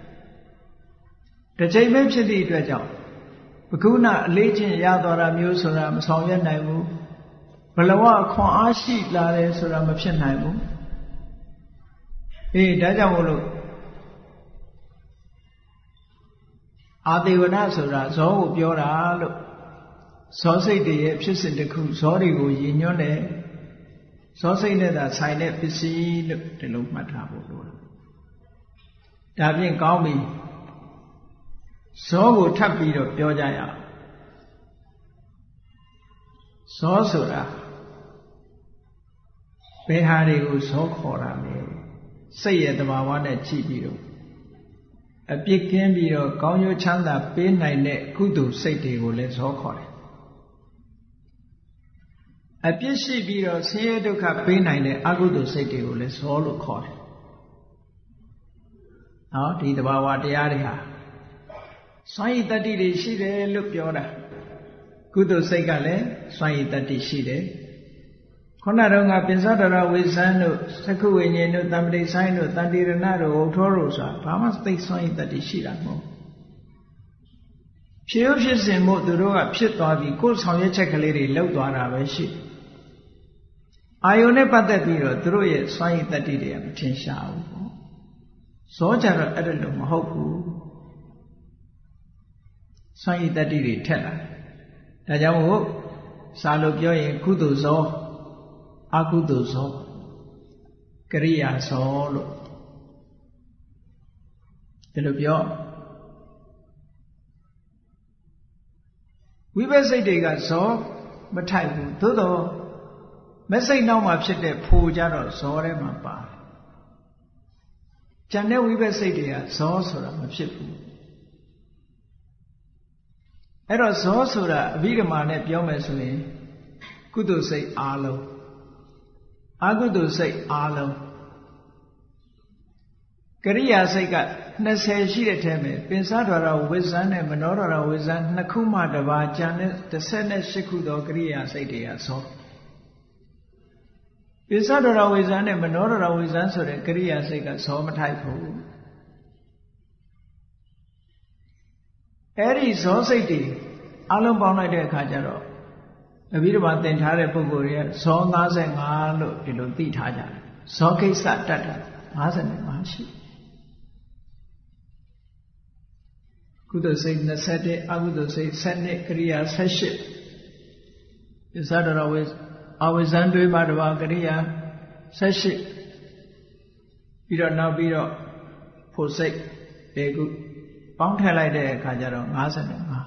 တစ်ချိန်ပဲဖြစ်သည့်အတွက်ကြောင့်ဘုခုနအလေးချင်းရသွားတာမျိုးဆိုတာမဆောင်ရွက်နိုင်ဘူးဘလဝခွန်အားရှိလာတယ်ဆိုတာမဖြစ်နိုင်ဘူးအေးဒါကြောင့်မို့လို့အာသေဝနဆိုတာဇောကိုပြောတာလို့ဇောစိတ်တွေရဲ့ဖြစ်စဉ်တစ်ခုဇောတွေကိုရည်ညွှန်းတယ်ဇောစိတ်နဲ့သာဆိုင်တဲ့ပစ္စည်းလို့ဒီလိုမှတ်ထားဖို့လိုတယ်ဒါဖြင့်ကောင်းပြီဇောကိုထပ်ပြီးတော့ပြောကြရအောင်ဇောဆိုတာဘယ်ဟာတွေကိုဇောခေါ်တာလဲစိတ်ရဲ့သဘာဝနဲ့ကြည့်ပြီးတော့အပြစ်ကင်းပြီးတော့ကောင်းကျိုးချမ်းသာပေးနိုင်တဲ့ကုသိုလ်စိတ်တွေကိုလည်းဇောခေါ်တယ်အပြစ်ရှိပြီးတော့ဆင်းရဲဒုက္ခပေးနိုင်တဲ့အကုသိုလ်စိတ်တွေကိုလည်းဇောလို့ခေါ်တယ်ဟောဒီသဘာဝတရားတွေဟာစွမ်းရည်တတ္တိတွေရှိတယ်လို့ပြောတာကုသိုလ်စိတ်ကလည်းစွမ်းရည်တတ္တိရှိတယ်ခုနတုန်းကပင်စတရဝိဇ္ဇံတို့သက္ခုဝိညာဉ်တို့တမ္ပတိဆိုင်တို့တန်တိရဏတို့ဟုတ်ထောတို့ဆိုတာဘာမှသိစွမ်းရည်တတ္တိရှိတာမဟုတ်ဖြစ်ဖြစ်စဉ်မို့သူတို့ကဖြစ်သွားပြီးကိုယ်ဆောင်ရွက်ချက်ကလေးတွေလောက်သွားတာပဲရှိအာယုန်နဲ့ပတ်သက်ပြီးတော့သူတို့ရဲ့စွမ်းရည်တတ္တိတွေကမထင်ရှားဘူးပေါ့ဇောကြတော့အဲ့ဒါလို့မဟုတ်ဘူးစွမ်းရည်တတ္တိတွေထက်လာဒါကြောင့်မို့စာလို့ပြောရင်ကုသိုလ်ဇောအကုသိုလ်ဇောကရိယာဇောလို့ဒီလိုပြောဝိပဿစိတ်တွေကဇောမထိုက်ဘူးသို့တော့မစိတ်နောက်မှာဖြစ်တဲ့ဖိုကြတော့ဇောထဲမှာပါတယ်ကျန်တဲ့ဝိပဿစိတ်တွေကဇောဆိုတာမဖြစ်ဘူးအဲ့တော့ဇောဆိုတာအဘိဓမ္မာနဲ့ပြောမယ်ဆိုရင်ကုသိုလ်စိတ်အားလုံးအကုသိုလ်စိတ်အားလုံးကရိယာစိတ်ကနှစ်ဆယ်ရှိတဲ့ထဲမှာပင်စဒရဝိဇ္ဇံနဲ့မနောဒရဝိဇ္ဇံနှစ်ခုမှတပါးကျန်တဲ့တစ်ဆယ်နဲ့ရှစ်ခုသောကရိယာစိတ်တွေကဇောပင်စဒရဝိဇ္ဇံနဲ့မနောဒရဝိဇ္ဇံဆိုတဲ့ကရိယာစိတ်ကဇောမထိုက်ဘူးအဲ့ဒီဇောစိတ်တွေအလုံးပေါင်းလိုက်တဲ့အခါကျတော့အဘိဓမ္မာသင်ထားတဲ့ပုဂ္ဂိုလ်တွေကဇော၅၅လို့ဒီလိုသိထားကြတယ်ဇောကိစ္စတတ်တာ၅၅ရှိကုသိုလ်စိတ်၂၁အကုသိုလ်စိတ်၁၂ကရိယာ၁၈ပစ္စဒရဝိအဝိဇ္ဇံတွေပါတပါကရိယာ၁၈ပြီးတော့နောက်ပြီးတော့ဖို့စိတ်၄ခုပေါင်းထည့်လိုက်တဲ့အခါကျတော့၅၅စိတ်၈၉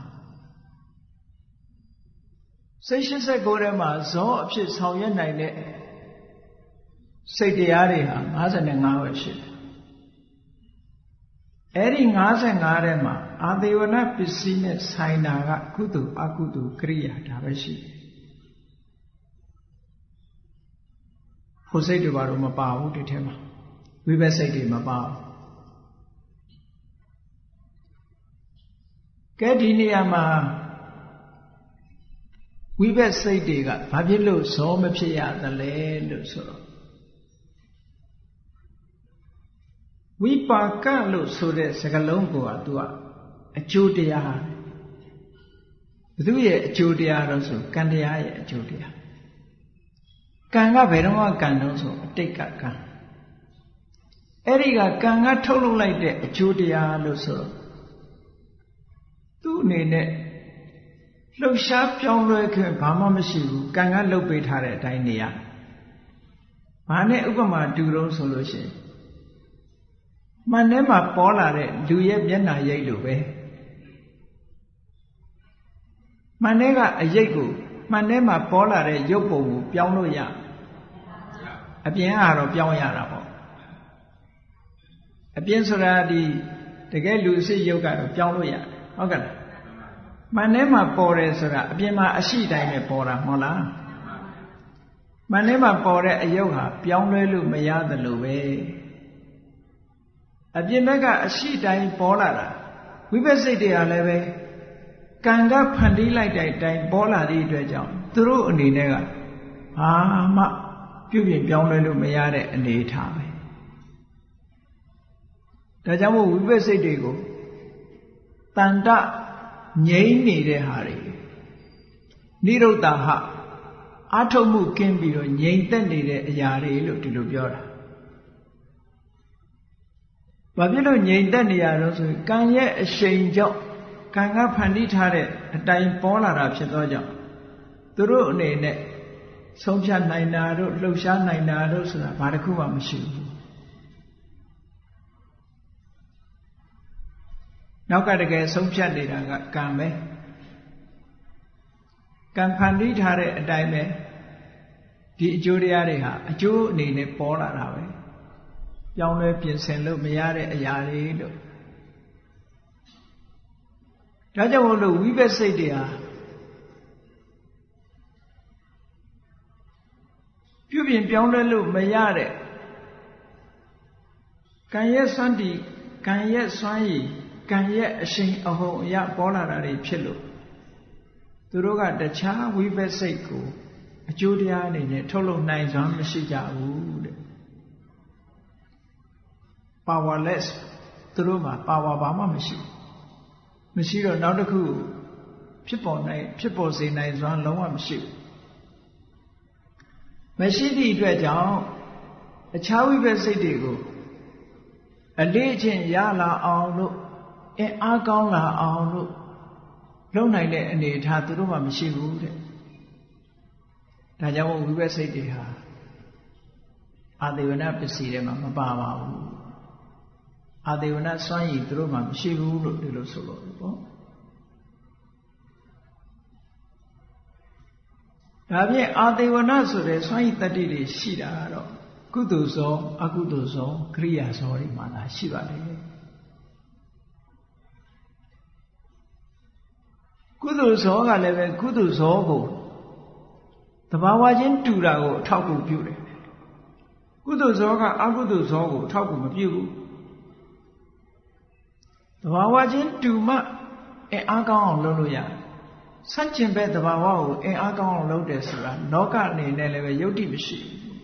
ထဲမှာဇောအဖြစ်ဆောင်ရွက်နိုင်တဲ့စိတ်တရားတွေဟာ၅၅ပဲရှိတယ်အဲ့ဒီ၅၅ထဲမှာအာသေဝနပစ္စည်းနဲ့ဆိုင်တာကကုသိုလ်အကုသိုလ်ကရိယာဒါပဲရှိတယ်ဖို့စိတ်တွေဘာလို့မပါဘူးဒီထဲမှာဝိပဿစိတ်တွေမပါဘူးကဲဒီနေရာမှာဝိပဿစိတ်တွေကဘာဖြစ်လို့ဇောမဖြစ်ရသလဲလို့ဆိုတော့ဝိပါကလို့ဆိုတဲ့စကားလုံးကိုကသူကအကျိုးတရားဘသူရဲ့အကျိုးတရားတော့ဆိုကံတရားရဲ့အကျိုးတရားကံကဘယ်တော့မှကံတော့ဆိုအတိတ်ကကံအဲ့ဒီကကံကထုတ်လုပ်လိုက်တဲ့အကျိုးတရားလို့ဆိုတော့သူ့အနေနဲ့လှုပ်ရှားပြောင်းလဲခွင့်ဘာမှမရှိဘူးကံကလှုပ်ပေးထားတဲ့အတိုင်းနေရဘာနဲ့ဥပမာတူတော့ဆိုလို့ရှိရင်မှန်ထဲမှာပေါ်လာတဲ့လူရဲ့မျက်နှာရိပ်လိုပဲမှန်ထဲကအရိပ်ကိုမှန်ထဲမှာပေါ်လာတဲ့ရုပ်ပုံကိုပြောင်းလို့ရအပြင်ကတော့ပြောင်းရတာပေါ့အပြင်ဆိုတာဒီတကယ်လူအစစ်ရုပ်ကတော့ပြောင်းလို့ရတယ်ဟုတ်ကဲ့လားမှန်ထဲမှာပေါ်တယ်ဆိုတာအပြင်မှာအရှိတိုင်းပဲပေါ်တာမဟုတ်လားမှန်ထဲမှာပေါ်တဲ့အယုတ်ဟာပြောင်းလဲလို့မရသလိုပဲအပြင်ဘက်ကအရှိတိုင်းပေါ်လာတာဝိပဿစိတ်တွေကလည်းပဲကံကဖန်တီးလိုက်တဲ့အတိုင်းပေါ်လာသည့်အတွက်ကြောင့်သူတို့အနေနဲ့ကဘာမှပြုပြင်ပြောင်းလဲလို့မရတဲ့အနေအထားပဲဒါကြောင့်မို့ဝိပဿစိတ်တွေကိုတန်တငြိမ့်နေတဲ့ဟာတွေနိရုဒ္ဓဟအာထုတ်မှုကင်းပြီးတော့ငြိမ်သက်နေတဲ့အရာတွေလို့ဒီလိုပြောတာဘာဖြစ်လို့ငြိမ်သက်နေရတော့ဆိုကံရဲ့အရှိန်ကြောင့်ကံကဖန်တီးထားတဲ့အတိုင်းပေါ်လာတာဖြစ်သောကြောင့်သူတို့အနေနဲ့ဆုံးဖြတ်နိုင်တာတို့လှုပ်ရှားနိုင်တာတို့ဆိုတာဘာတစ်ခုမှမရှိဘူးနောက်ကတကယ်ဆုံးဖြတ်နေတာကကံပဲကံဖန်တီးထားတဲ့အတိုင်းပဲဒီအကျိုးတရားတွေဟာအကျိုးအနေနဲ့ပေါ်လာတာပဲပြောင်းလဲပြင်ဆင်လို့မရတဲ့အရာတွေလို့ဒါကြောင့်မို့လို့ဝိပဿစိတ်တွေဟာပြုပြင်ပြောင်းလဲလို့မရတဲ့ကံရဲ့စွမ်းတည်ကံရဲ့စွမ်းရည်ကံရဲ့အရှိန်အဟုန်အရပေါ်လာတာတွေဖြစ်လို့သူတို့ကတခြားဝိပဿစိတ်ကိုအကျိုးတရားအနေနဲ့ထုတ်လုပ်နိုင်စွမ်းမရှိကြဘူးတဲ့ powerless သူတို့မှာ power ဘာမှမရှိမရှိတော့နောက်တစ်ခုဖြစ်ပေါ်နိုင်ဖြစ်ပေါ်စေနိုင်စွမ်းလုံးဝမရှိဘူးမရှိသည့်အတွက်ကြောင့်အခြားဝိပဿစိတ်တွေကိုအလေးအကျင့်ရလာအောင်လို့အင်အားကောင်းလာအောင်လို့လုပ်နိုင်တဲ့အနေအထားသူတို့မှမရှိဘူးတဲ့ဒါကြောင့်ဝိပဿစိတ်တွေဟာအာသေဝနပစ္စည်းတွေမှာမပါပါဘူးအာသေဝနစွမ်းရည်သူတို့မှမရှိဘူးလို့ဒီလိုဆိုလို့ပေါ့ဒါဖြင့်အာသေဝနဆိုတဲ့စွမ်းရည်တတ္တိတွေရှိတာကတော့ကုသိုလ်သောအကုသိုလ်သောကရိယာသောတွေမှာသာရှိပါလေကုသိုလ်သောကလည်းပဲကုသိုလ်သောကိုတဘာဝချင်းတူတာကိုအထောက်အကူပြုတယ်ကုသိုလ်သောကအကုသိုလ်သောကိုအထောက်အကူမပြုဘူးတဘာဝချင်းတူမှအင်အားကောင်းအောင်လုပ်လို့ရတယ်ဆန့်ကျင်ဘက်တဘာဝကိုအင်အားကောင်းအောင်လုပ်တယ်ဆိုတာလောကအနေနဲ့လည်းပဲယုတ်တိမရှိ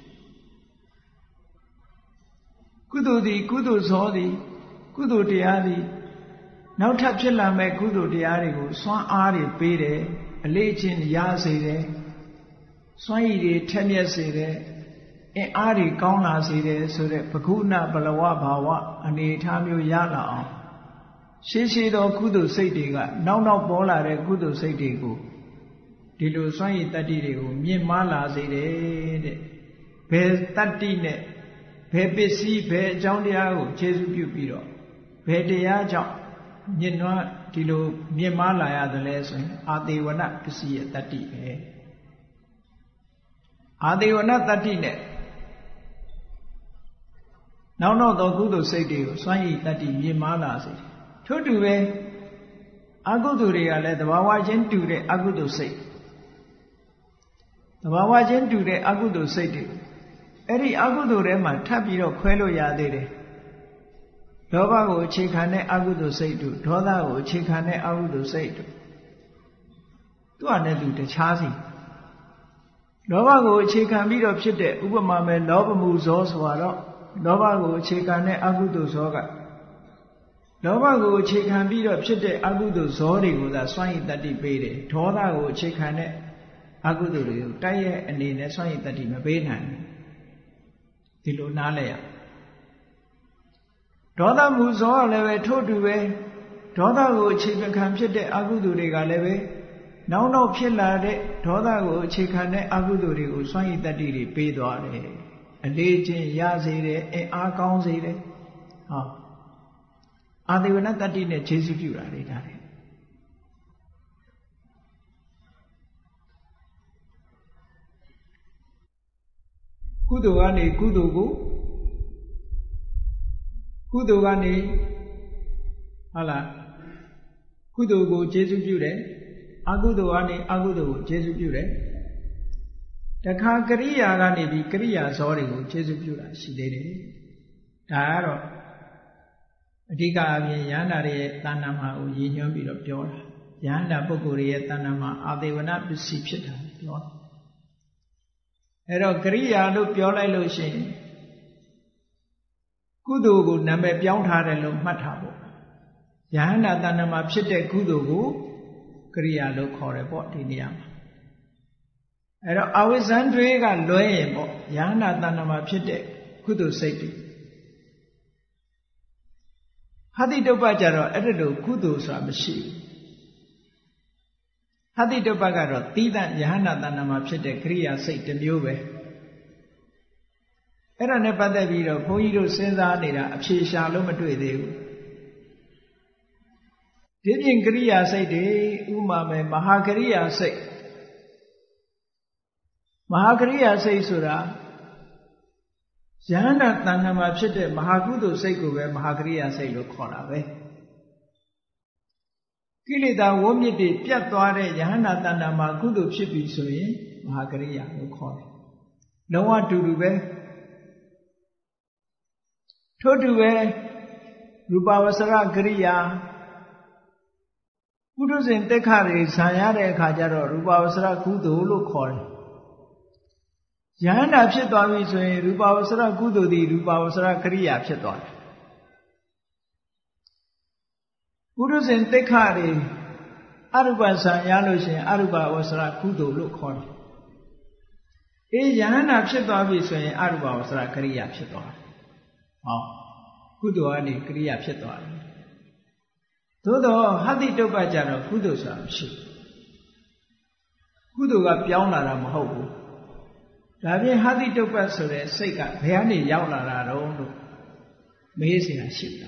ဘူးကုသိုလ်သည်ကုသိုလ်သောသည်ကုသိုလ်တရားသည်နောက်ထပ်ဖြစ်လာမဲ့ကုသိုလ်တရားတွေကိုစွမ်းအားတွေပေးတယ်အလေးအကျင့်ရစေတယ်စွမ်းရည်တွေထက်မြက်စေတယ်အင်အားတွေကောင်းလာစေတယ်ဆိုတဲ့ဘဂုဏဘလဝဘာဝအနေအထားမျိုးရလာအောင်ရှေးရှေးသောကုသိုလ်စိတ်တွေကနောက်နောက်ပေါ်လာတဲ့ကုသိုလ်စိတ်တွေကိုဒီလိုစွမ်းရည်တတ္တိတွေကိုမြင့်မားလာစေတယ်တဲ့ဘယ်တတ္တိနဲ့ဘယ်ပစ္စည်းဘယ်အကြောင်းတရားကိုခြေစုပြုပြီးတော့ဘယ်တရားကြောင့်မြင့်နွမ်းဒီလိုမြင့်မားလာရတယ်လဲဆိုရင်အာသေဝနပစ္စည်းရဲ့တတ္တိပဲအာသေဝနတတ္တိနဲ့နောက်နောက်သောကုသိုလ်စိတ်တွေကိုစွမ်းရည်တတ္တိမြင့်မားလာစေတယ်ထို့တူပဲအကုသိုလ်တွေကလည်းသဘာဝချင်းတူတဲ့အကုသိုလ်စိတ်သဘာဝချင်းတူတဲ့အကုသိုလ်စိတ်တွေအဲ့ဒီအကုသိုလ်ထဲမှာထပ်ပြီးတော့ခွဲလို့ရသေးတယ်လောဘကိုအခြေခံတဲ့အကုသိုလ်စိတ်တို့ဒေါသကိုအခြေခံတဲ့အကုသိုလ်စိတ်တို့သူ့ဟာနဲ့သူတခြားစီလောဘကိုအခြေခံပြီးတော့ဖြစ်တဲ့ဥပမာမဲ့လောဘမှုဇောဆိုတော့လောဘကိုအခြေခံတဲ့အကုသိုလ်ဇောကလောဘကိုအခြေခံပြီးတော့ဖြစ်တဲ့အကုသိုလ်ဇောတွေကိုသာစွန့်ရည်တတ္တိပေးတယ်ဒေါသကိုအခြေခံတဲ့အကုသိုလ်တွေကိုတိုက်ရဲ့အနေနဲ့စွန့်ရည်တတ္တိမပေးနိုင်ဘူးဒီလိုနားလဲရဒေါသမှုဇောကလည်းပဲထို့တူပဲဒေါသကိုအခြေခံဖြစ်တဲ့အကုသိုလ်တွေကလည်းပဲနောက်နောက်ဖြစ်လာတဲ့ဒေါသကိုအခြေခံတဲ့အကုသိုလ်တွေကိုစွန့်ရည်တတ္တိတွေပေးသွားတယ်အလေးချင်းရစေတယ်အင်အားကောင်းစေတယ်ဟောအာသေဝနတတ္တိနဲ့ခြေစုပြုတာတွေဒါတွေကုသိုလ်ကနေကုသိုလ်ကိုကုသိုလ်ကနေဟုတ်လားကုသိုလ်ကိုခြေစုပြုတယ်အကုသိုလ်ကနေအကုသိုလ်ကိုခြေစုပြုတယ်တခါကရိယာကနေပြီးကရိယာဇောတွေကိုခြေစုပြုတာရှိသေးတယ်ဒါကတော့အဓိကအပြင်ယန္တာရဲ့တဏ္ဍာမှာကိုရည်ညွှန်းပြီးတော့ပြောတာယန္တာပုဂ္ဂိုလ်ရဲ့တဏ္ဍာမှာအာသေဝနပစ္စည်းဖြစ်တာပြောတာအဲ့တော့ကရိယာလို့ပြောလိုက်လို့ရှိရင်ကုသိုလ်ကိုနာမည်ပြောင်းထားတယ်လို့မှတ်ထားဖို့ယန္တာတဏ္ဍာမှာဖြစ်တဲ့ကုသိုလ်ကိုကရိယာလို့ခေါ်တယ်ပေါ့ဒီနေရာမှာအဲ့တော့အဝိဇ္ဇန်တွေကလွဲရင်ပေါ့ယန္တာတဏ္ဍာမှာဖြစ်တဲ့ကုသိုလ်စိတ်တွေဟတိတုပ္ပကြတော့အဲ့ဒါလိုကုသိုလ်ဆိုတာမရှိဘူးဟတိတုပ္ပကတော့သီးသန့်ယဟနာတဏ္ဍာမှာဖြစ်တဲ့ကရိယာစိတ်တစ်မျိုးပဲအဲ့ဒါနဲ့ပတ်သက်ပြီးတော့ဘုန်းကြီးတို့စဉ်းစားနေတာအဖြေရှာလို့မတွေ့သေးဘူးဒီပြင်ကရိယာစိတ်တွေဥမာမယ်မဟာကရိယာစိတ်မဟာကရိယာစိတ်ဆိုတာယန္တာတဏ္ဍာမှာဖြစ်တဲ့မဟာကုသိုလ်စိတ်ကိုပဲမဟာကရိယာစိတ်လို့ခေါ်တာပဲကိလေသာဝိမြစ်တွေပြတ်သွားတဲ့ယဟနာတဏ္ဍာမှာကုသိုလ်ဖြစ်ပြီဆိုရင်မဟာကရိယာလို့ခေါ်တယ်လုံးဝတူတူပဲထို့တူပဲရူပဝဆရကရိယာပုထုဇဉ်တက်ခတွေဇံရတဲ့အခါကျတော့ရူပဝဆရကုသိုလ်လို့ခေါ်တယ်ယဟန္တာဖြစ်သွားပြီဆိုရင်ရူပဝဆရကုသိုလ်သည်ရူပဝဆရကရိယာဖြစ်သွားတယ်ပုရုဇဉ်တိက္ခတွေအရူပဆံရလို့ရှိရင်အရူပဝဆရကုသိုလ်လို့ခေါ်တယ်အေးယဟန္တာဖြစ်သွားပြီဆိုရင်အရူပဝဆရကရိယာဖြစ်သွားတယ်ဟောကုသိုလ်ကနေကရိယာဖြစ်သွားတယ်သို့တော့ဟတိတုပ္ပကြတော့ကုသိုလ်ဆိုတာမရှိဘူးကုသိုလ်ကပြောင်းလာတာမဟုတ်ဘူးဒါဖြင့်ဟတိတုပ္ပဆိုတဲ့စိတ်ကဘယ်ကနေရောက်လာတာတော့လို့မေးเสียရှိတာ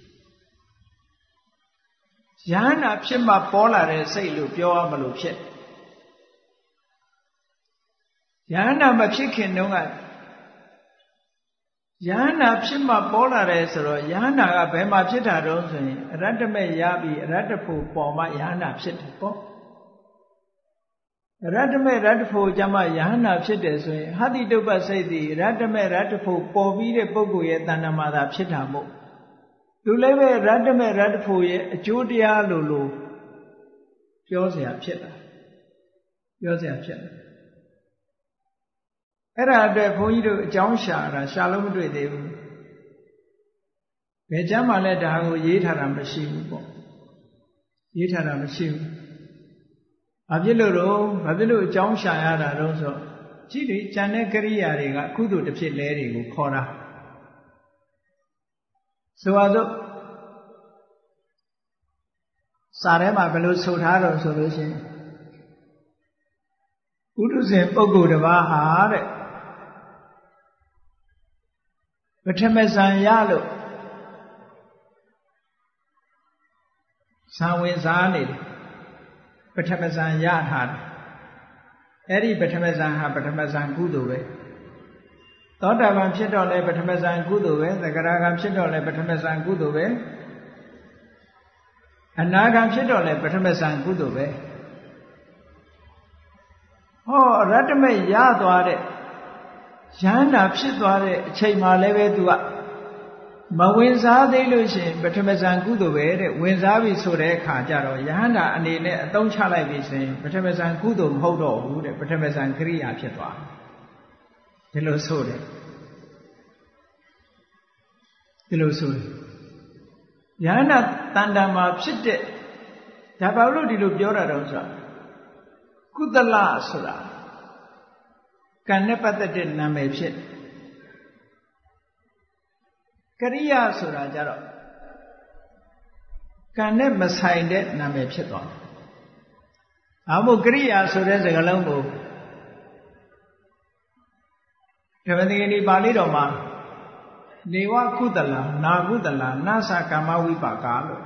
ယဟန္တာဖြစ်မှပေါ်လာတဲ့စိတ်လို့ပြောရမလို့ဖြစ်ယဟန္တာမဖြစ်ခင်တုန်းကယဟန္တာဖြစ်မှပေါ်လာတယ်ဆိုတော့ယဟန္တာကဘယ်မှာဖြစ်တာတုံးဆိုရင်အရတ္တမဲ့ရပြီးအရတ္တဖို့ပေါ်မှယဟန္တာဖြစ်တယ်ပေါ့ရတ္တမေရတ္တဖို့ကြမှာယဟန္တာဖြစ်တယ်ဆိုရင်ဟတိတုပ္ပစိတ်သည်ရတ္တမေရတ္တဖို့ပေါ်ပြီးတဲ့ပုဂ္ဂိုလ်ရဲ့တဏ္ဍာမှာသာဖြစ်တာမို့သူလည်းပဲရတ္တမေရတ္တဖို့ရဲ့အကျိုးတရားလို့လို့ပြောเสียဖြစ်တာပြောเสียဖြစ်တယ်အဲ့ဒါအတွက်ဘုန်းကြီးတို့အကြောင်းရှာတာရှာလို့မတွေ့သေးဘူးဘယ်ကျမ်းမှာလဲဒါကိုရေးထားတာမရှိဘူးပေါ့ရေးထားတာမရှိဘူးဘာဖြစ်လို့တော့ဘာဖြစ်လို့အကြောင်းရှာရတာတော့ဆိုကြည့်လေဉာဏ်နဲ့ကရိယာတွေကကုသိုလ်တစ်ဖြစ်လဲတွေကိုခေါ်တာဆိုပါစို့စာထဲမှာဘယ်လိုဆိုထားတော့ဆိုလို့ရှိရင်ဥဒုဇဉ်ပုဂ္ဂိုလ်တစ်ပါးဟာတဲ့ပထမဇန်ရလို့ဇာဝင်စားနေတယ်ပထမဇန်ရထားတယ်အဲ့ဒီပထမဇန်ဟာပထမဇန်ကုသိုလ်ပဲသောတာပန်ဖြစ်တော့လဲပထမဇန်ကုသိုလ်ပဲသဂရဂံဖြစ်တော့လဲပထမဇန်ကုသိုလ်ပဲအနာဂံဖြစ်တော့လဲပထမဇန်ကုသိုလ်ပဲဟောရတ္တမေရသွားတဲ့ယန္တာဖြစ်သွားတဲ့အချိန်မှလည်းပဲသူကမဝင်စားသေးလို့ရှိရင်ပထမဇန်ကုသိုလ်ပဲတဲ့ဝင်စားပြီဆိုတဲ့အခါကျတော့ယဟန္တာအနေနဲ့အသုံးချလိုက်ပြီဆိုရင်ပထမဇန်ကုသိုလ်မဟုတ်တော့ဘူးတဲ့ပထမဇန်ကရိယာဖြစ်သွားဒီလိုဆိုတယ်ဒီလိုဆိုတယ်ယဟန္တာတန်တန်မှာဖြစ်တဲ့ဒါဘာလို့ဒီလိုပြောတာတော့ဆိုကုသလဆိုတာကံနဲ့ပတ်သက်တဲ့နာမည်ဖြစ်ကရိယာဆိုတာကြတော့ကံနဲ့မဆိုင်တဲ့နာမည်ဖြစ်သွားတယ်။အမို့ကရိယာဆိုတဲ့စကားလုံးကိုဓမ္မသင်္ကေတပါဠိတော်မှာနေဝကုသလနာကုသလနာသကာမဝိပါကလို့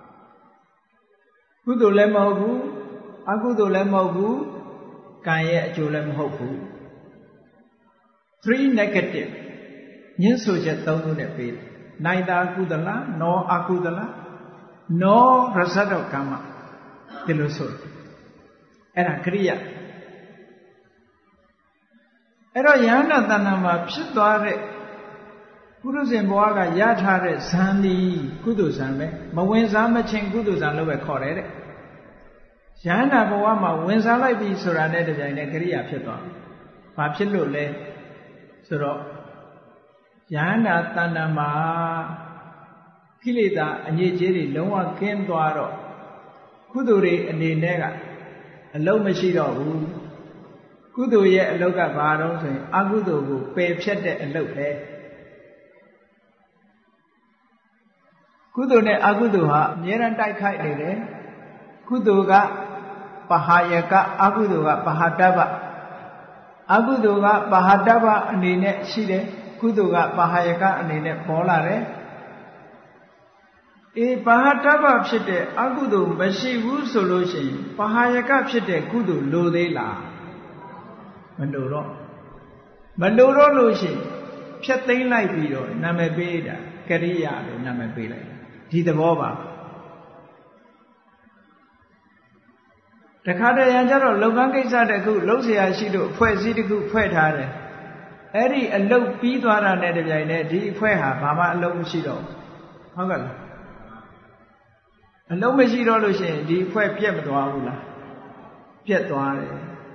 ကုသိုလ်လည်းမဟုတ်ဘူးအကုသိုလ်လည်းမဟုတ်ဘူးကံရဲ့အကျိုးလည်းမဟုတ်ဘူး three negative ညှင်းဆိုချက်သုံးခုနဲ့ပေးတယ်နိုင်တာကုသလနောအကုသလနောရဇတ်တော်ကမ္မဒီလိုဆိုအဲ့ဒါကရိယာအဲ့တော့ယန္တာတဏ္ဍာမှာဖြစ်သွားတဲ့ပုရုဇဉ်ဘဝကရထားတဲ့ဇန်ဒီကုသိုလ်ဇန်ပဲမဝင်စားမချင်းကုသိုလ်ဇန်လို့ပဲခေါ်တယ်တဲ့ယန္တာဘဝမှာဝင်စားလိုက်ပြီဆိုတာနဲ့တပြိုင်တည်းကရိယာဖြစ်သွားတယ်ဘာဖြစ်လို့လဲဆိုတော့ယန္တာတဏ္ဍာမှာကိလေသာအညစ်အကြေးတွေလုံးဝကင်းသွားတော့ကုသိုလ်တွေအနေနဲ့ကအလုံးမရှိတော့ဘူးကုသိုလ်ရဲ့အလုပ်ကဘာတော့ဆိုရင်အကုသိုလ်ကိုပယ်ဖြတ်တဲ့အလုပ်ပဲကုသိုလ်နဲ့အကုသိုလ်ဟာအမြဲတမ်းတိုက်ခိုက်နေတယ်ကုသိုလ်ကပဟာယကအကုသိုလ်ကပဟာတ္တဗအကုသိုလ်ကပဟာတ္တဗအနေနဲ့ရှိတယ်ကုသိုလ်ကပဟာယကအနေနဲ့ပေါ်လာတယ်အေးပဟာတ္တဗဖြစ်တဲ့အကုသိုလ်မရှိဘူးဆိုလို့ရှိရင်ပဟာယကဖြစ်တဲ့ကုသိုလ်လိုသေးလားမလိုတော့မလိုတော့လို့ရှိရင်ဖြတ်သိမ်းလိုက်ပြီးတော့နာမည်ပေးတာကရိယာလို့နာမည်ပေးလိုက်ဒီသဘောပါတခါတည်းရကြတော့လုပ်ငန်းကိစ္စတစ်ခုလုပ်เสียရှိလို့အဖွဲ့အစည်းတစ်ခုဖွဲ့ထားတယ်အဲ့ဒီအလုပ်ပြီးသွားတာနဲ့တပြိုင်တည်းဒီအဖွဲ့ဟာဘာမှအလုပ်မရှိတော့ဟုတ်ကဲ့လားအလုံးမရှိတော့လို့ရှိရင်ဒီအဖွဲ့ပြက်မသွားဘူးလားပြက်သွားတယ်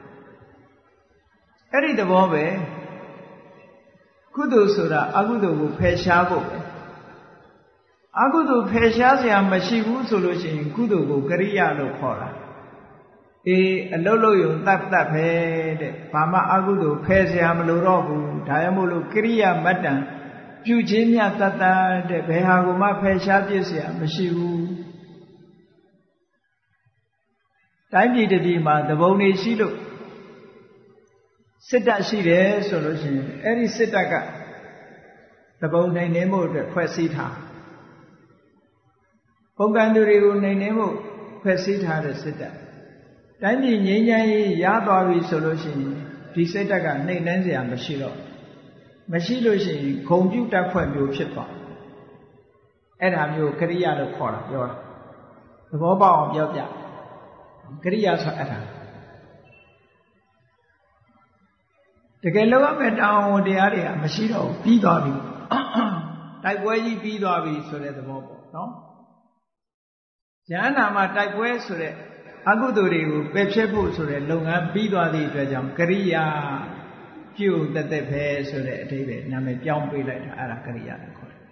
အဲ့ဒီသဘောပဲကုသိုလ်ဆိုတာအကုသိုလ်ကိုဖယ်ရှားဖို့ပဲအကုသိုလ်ဖယ်ရှားစရာမရှိဘူးဆိုလို့ရှိရင်ကုသိုလ်ကိုကရိယာလို့ခေါ်တာအေးအလုံးလုံးယုံတတ်တတ်ပဲတဲ့ဘာမှအကုသိုလ်ဖယ်စရာမလိုတော့ဘူးဒါရမို့လို့ကရိယာမတ္တံပြုခြင်းမြတ်တတ်တတ်တဲ့ဘယ်ဟာကိုမှဖယ်ရှားပြစ်စရာမရှိဘူးတိုင်းပြည်တစ်ပြည်မှာတဘုံနေရှိလို့စစ်တပ်ရှိတယ်ဆိုလို့ရှိရင်အဲ့ဒီစစ်တပ်ကတဘုံနိုင်နေမှုအတွက်ဖွဲ့စည်းထားပုဂ္ဂံသူတွေကိုနိုင်နေမှုဖွဲ့စည်းထားတဲ့စစ်တပ်တိုင်းပြည်ငြိမ်းချမ်းရေးရသွားပြီဆိုလို့ရှိရင်ဒီစစ်တပ်ကနှိမ်နှင်းစရာမရှိတော့မရှိလို့ရှိရင်ဂုံပြုတ်တပ်ဖွဲ့မျိုးဖြစ်သွားအဲ့ဒါမျိုးကရိယာလို့ခေါ်တာပြောတာသဘောပေါက်အောင်ပြောပြကရိယာဆိုအဲ့ဒါတကယ်လို့အမေတောင်းဝန်တရားတွေကမရှိတော့ဘူးပြီးသွားပြီတိုက်ပွဲကြီးပြီးသွားပြီဆိုတဲ့သဘောပေါ့နော်ဉာဏ်နာမှာတိုက်ပွဲဆိုတဲ့အကုသိုလ်တွေကိုပယ်ဖြတ်ဖို့ဆိုတဲ့လုပ်ငန်းပြီးသွားသည့်အတွက်ကြောင့်ကရိယာပြုတ်တက်တက်ပဲဆိုတဲ့အဓိပ္ပာယ်နာမည်ပြောင်းပေးလိုက်တာအဲ့ဒါကရိယာလို့ခေါ်တယ်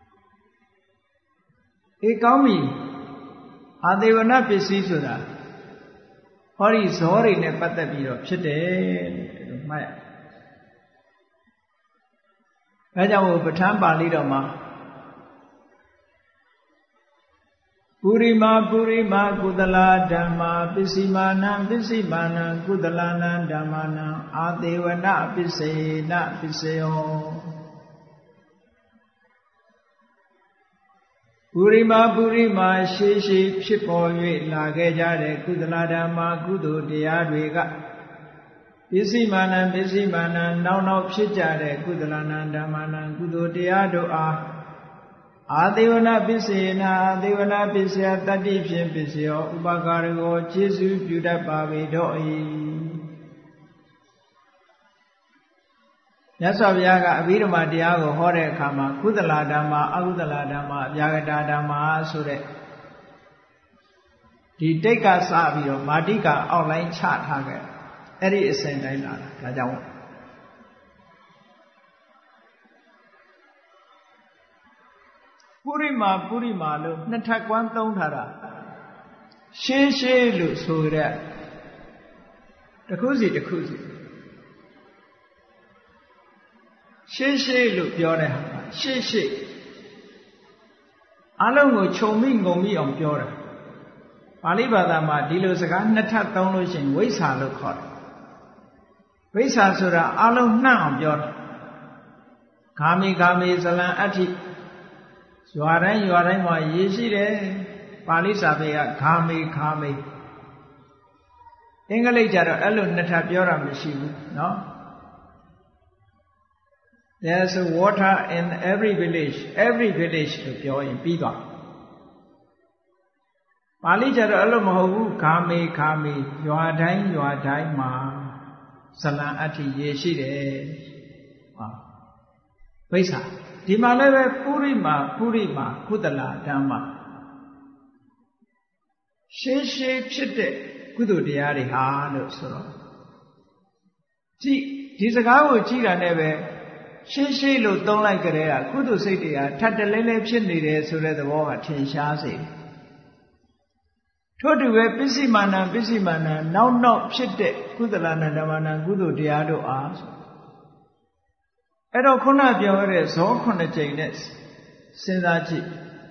အေးကောင်းပြီအာသေဝနာပစ္စည်းဆိုတာဟောဒီဇောတွေနဲ့ပတ်သက်ပြီးတော့ဖြစ်တယ်လို့မှတ်ရအဲကြောင့်ပဋ္ဌာန်းပါဠိတော်မှာပုရိမာပုရိမာကုသလာဓမ္မာပစ္စည်းမာနံပစ္စည်းမာနံကုသလာနံဓမ္မာနံအာသေဝနပစ္စေနပစ္စယောပုရိမာပုရိမာရှေးရှေးဖြစ်ပေါ်၍လာခဲ့ကြတဲ့ကုသလာဓမ္မာကုသိုလ်တရားတွေကပစ္စည်းမာနံပစ္စည်းမာနံနောက်နောက်ဖြစ်ကြတဲ့ကုသလနာဓမ္မနာကုသိုလ်တရားတို့အားအာသေဝနာပစ္စေနာအာသေဝနာပစ္စယတတ္တိဖြင့်ပစ္စယောဥပကာရကိုကျေးဇူးပြုတတ်ပါပေတော့၏မြတ်စွာဘုရားကအဘိဓမ္မာတရားကိုဟောတဲ့အခါမှာကုသလဓမ္မအကုသလဓမ္မအပြာဂတာဓမ္မဆိုတဲ့ဒီတိတ်ကစပြီးတော့မာတိကအောက်လိုင်းချထားခဲ့အဲ့ဒီအစဉ်တိုင်းလာတာဒါကြောင့်ပုရိမာပုရိမာလို့နှစ်ထပ်ကွမ်းသုံးထားတာရှေးရှေးလို့ဆိုတဲ့တစ်ခုစီတစ်ခုစီရှေးရှေးလို့ပြောတဲ့ဟာရှေးရှေးအလုံးကိုခြုံမိငုံမိအောင်ပြောတာပါဠိဘာသာမှာဒီလိုစကားနှစ်ထပ်သုံးလို့ရှိရင်ဝိဆာလို့ခေါ်တယ်ဝိဆာဆိုတာအလုံးနှံ့အောင်ပြောတာ Kami kami salan ati Yuaran yuaran ma yeshire Pali Sabaya kami kami English jaro alun natapyora mishibu no There's a water in every village every village to pyo in Pidwa Pali jaro alun mahobu kami kami yuadai yuadai ma salan ati yeshire Vaisa Dimaleve Purima Purima Kudala Dhamma She she pshite Kudu diari ha lo soro Ji Disagawo Jiga neve She she lo don't like it Kudu Sidia Tatalele Pshinide Sura the war Tin Shasi Todu busy mana busy mana now no pshite Kudalana Damana Kudu diado as Edo Kuna Biore so Kunajines Sindaji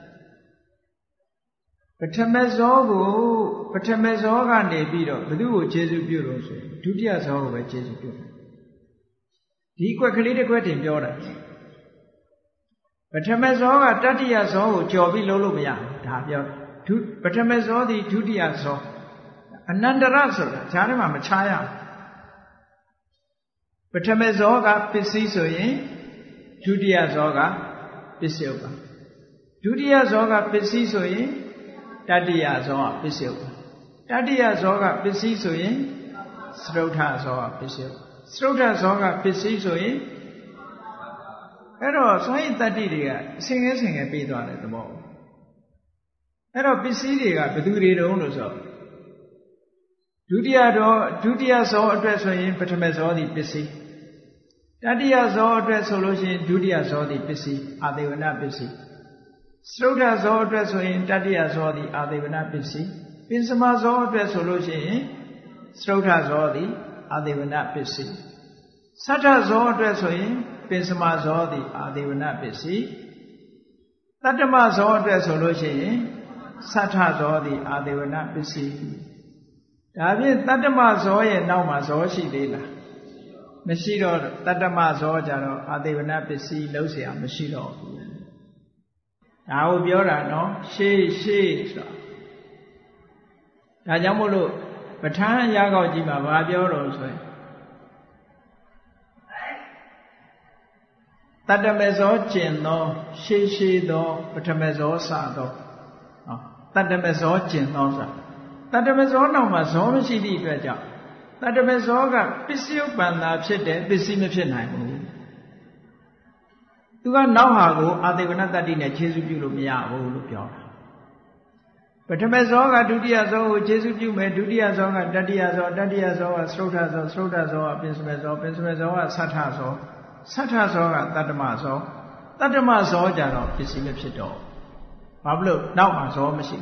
Patamezogu Patamezoga Nebido, Badu Jesu Bureau, Dutias over Jesu Bureau. He quickly quitting Jordan. Patamezoga Tatias over Jovi Lolumia, Tabio, Patamezo the Tutias of Ananda Rasul, Charima Machaya. Patamezoga Pisisoye, Judia Zoga, Pisioga. Judia Zoga Pisisoye, Tadia Zoga Pisioga. Tadia Zoga Pisisoye, Srota Zoga Pisioga. Srota Zoga Pisisoye, Ero Sai Tadidia, sing a sing a bit on at the ball. Ero Pisidia, Peduri Ronoso. Judia do, Judia saw address in Patamezo the Pisi. Tadia saw address solution, Judia saw the Pisi, are they were not busy. Srota saw address in Tadia saw the are they were not busy. Pinsama saw address solution, Srota saw the are they were not busy. Sata saw address in Pinsama saw the are they were not busy. Tatama saw address solution, Sata saw the are they were not busy. David Tatama Zoya Nauma Zoshi Dela Machiro Tatama Zojaro, are they were not busy, Losia, Machiro. Now, Biora, no, she, she, Tajamulu, Patan Yago Jima, Vabioro, Tatamezo Chin, no, she, she, do, Patamezo Sado, Tatamezo Chin, no, sir. Tatamezo ma zone si di peja. Tatamezo ga Pisio Banda Psete, Pissim Psenai. Tu are now Hago, are they not that in a Jesu Mia, Lupia. Patamezo ga Dudiazo, Jesu Jume, Dudiazo, Dadiazo, Dadiazo, Srotazo, Srotazo, Pinsmezo, Pinsmezo, Satazo, Satazo, Tatamazo, Tatamazo, Jano, Pissim Pseto. Pablo, now my soul machine.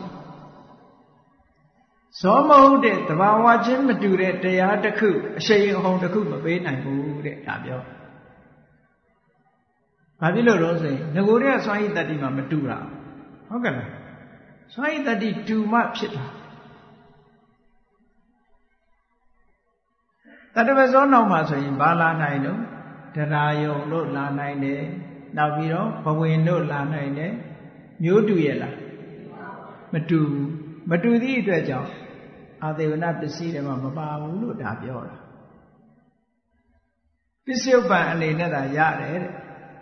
So mode the Bawajin Madure, they are the coup, saying home the coup of eight and moved it. Pavilo Rose, Nagoria saw that in Matura. Okay. So I that it too much. That was on no matter in Bala Nino, Tarayo, no La Nine, Naviro, Pawino La Nine, New Duela. Matu, Matu the Dredger. Are they were not to see them on Baba Ulu Tabiora. Pisioban and another yard.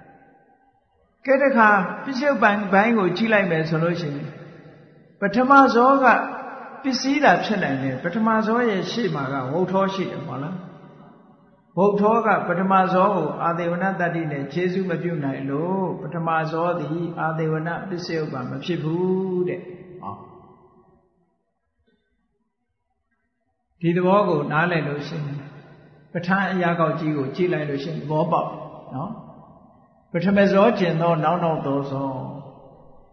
Ketaka, Pisioban Bango Chile solution. But Tamazoga, Pisida Chenane, but Tamazoya Shimaga, Wotoshi, Mala. Wotoga, but Tamazo, are they were not that in a Jesu Mabuna, low, but Tamazo, the are they were not Pisioban, Shibu. The Wogo, Nale Lucian, Patan Yago Jigo, Chile Lucian, Bobo, no? But Tamazojan, no, no, no, those all.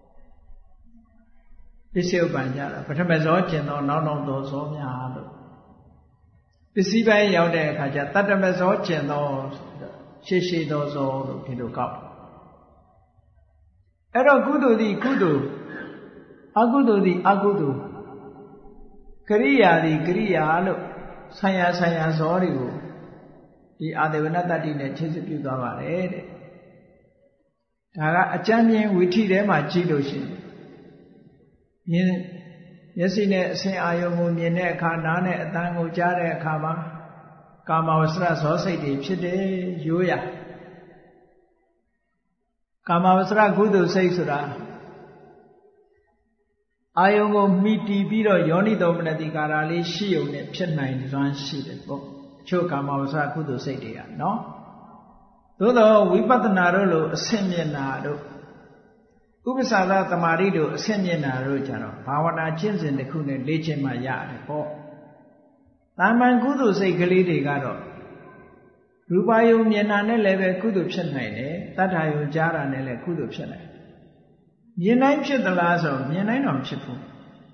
Pisil Banjara, but Tamazojan, no, no, no, those all, Yalo. Pisiba Yode Kaja, Tatamazojan, no, Shishi, those all, Pilu Cup. Ero Gudu di Gudu, Agudu di Agudu. Korea the Korea look, Saya Saya sorry. The other one that in a Chesapeake Gavare. ဒါကအကျဉ်းချင်းဝိထိထဲမှာကြည့်လို့ရှိရင်မြင်မျက်စိနဲ့အစဉ်အာယုံကိုမြင်တဲ့အခါနားနဲ့အသံကိုကြားတဲ့အခါမှာကာမဝဆရဇောစိတ်တွေဖြစ်တယ်ရိုးရကာမဝဆရကုသိုလ်စိတ်ဆိုတာအာယုံကိုမိတီးပြီးတော့ယောနိသောမနတိကာရလေးရှိုံနဲ့ဖြစ်နိုင်စွမ်းရှိတယ်ပေါ့အချို့ကာမဝဆရကုသိုလ်စိတ်တွေကနော်သို့တော့ဝိပဿနာတို့လိုအဆင့်မြင့်တာတို့ဥပ္ပစာရသမာဓိတို့အဆင့်မြင့်တာတို့ကြတော့ဘာဝနာကျင့်စဉ်တစ်ခုနဲ့လေ့ကျင့်မှရတယ်ပေါ့တာမန်ကုသိုလ်စိတ်ကလေးတွေကတော့ရူပယုံမြင်တာနဲ့လည်းပဲကုသိုလ်ဖြစ်နိုင်တယ်တတ္ထာယုံကြားတာနဲ့လည်းကုသိုလ်ဖြစ်နိုင်မြင်တိုင်းဖြစ်သလားဆိုမြင်တိုင်းတော့ဖြစ်ဘူး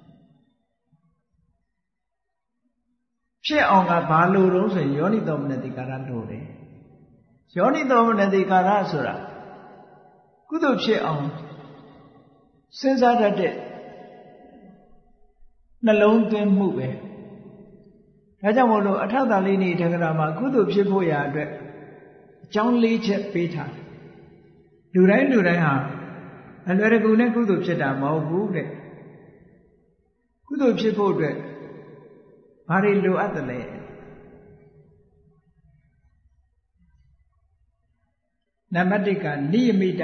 ဖြစ်အောင်ကဘာလို့တော့ဆိုရင်ယောနိသောမနတိကာရလို့တယ်ယောနိသောမနတိကာရဆိုတာကုသိုလ်ဖြစ်အောင်စဉ်းစားတတ်တဲ့နှလုံးသွင်းမှုပဲဒါကြောင့်မို့လို့အထောက်သာလေးနေတက္ကရာမှာကုသိုလ်ဖြစ်ဖို့ရာအတွက်အကြောင်း၄ချက်ပေးထားတယ်လူတိုင်းလူတိုင်းဟာအလွယ်တကူနဲ့ကုသိုလ်ဖြစ်တာမဟုတ်ဘူးတဲ့ကုသိုလ်ဖြစ်ဖို့အတွက်ဘာတွေလိုအပ်တယ်လဲနံပါတ်၁ကနိယမိတ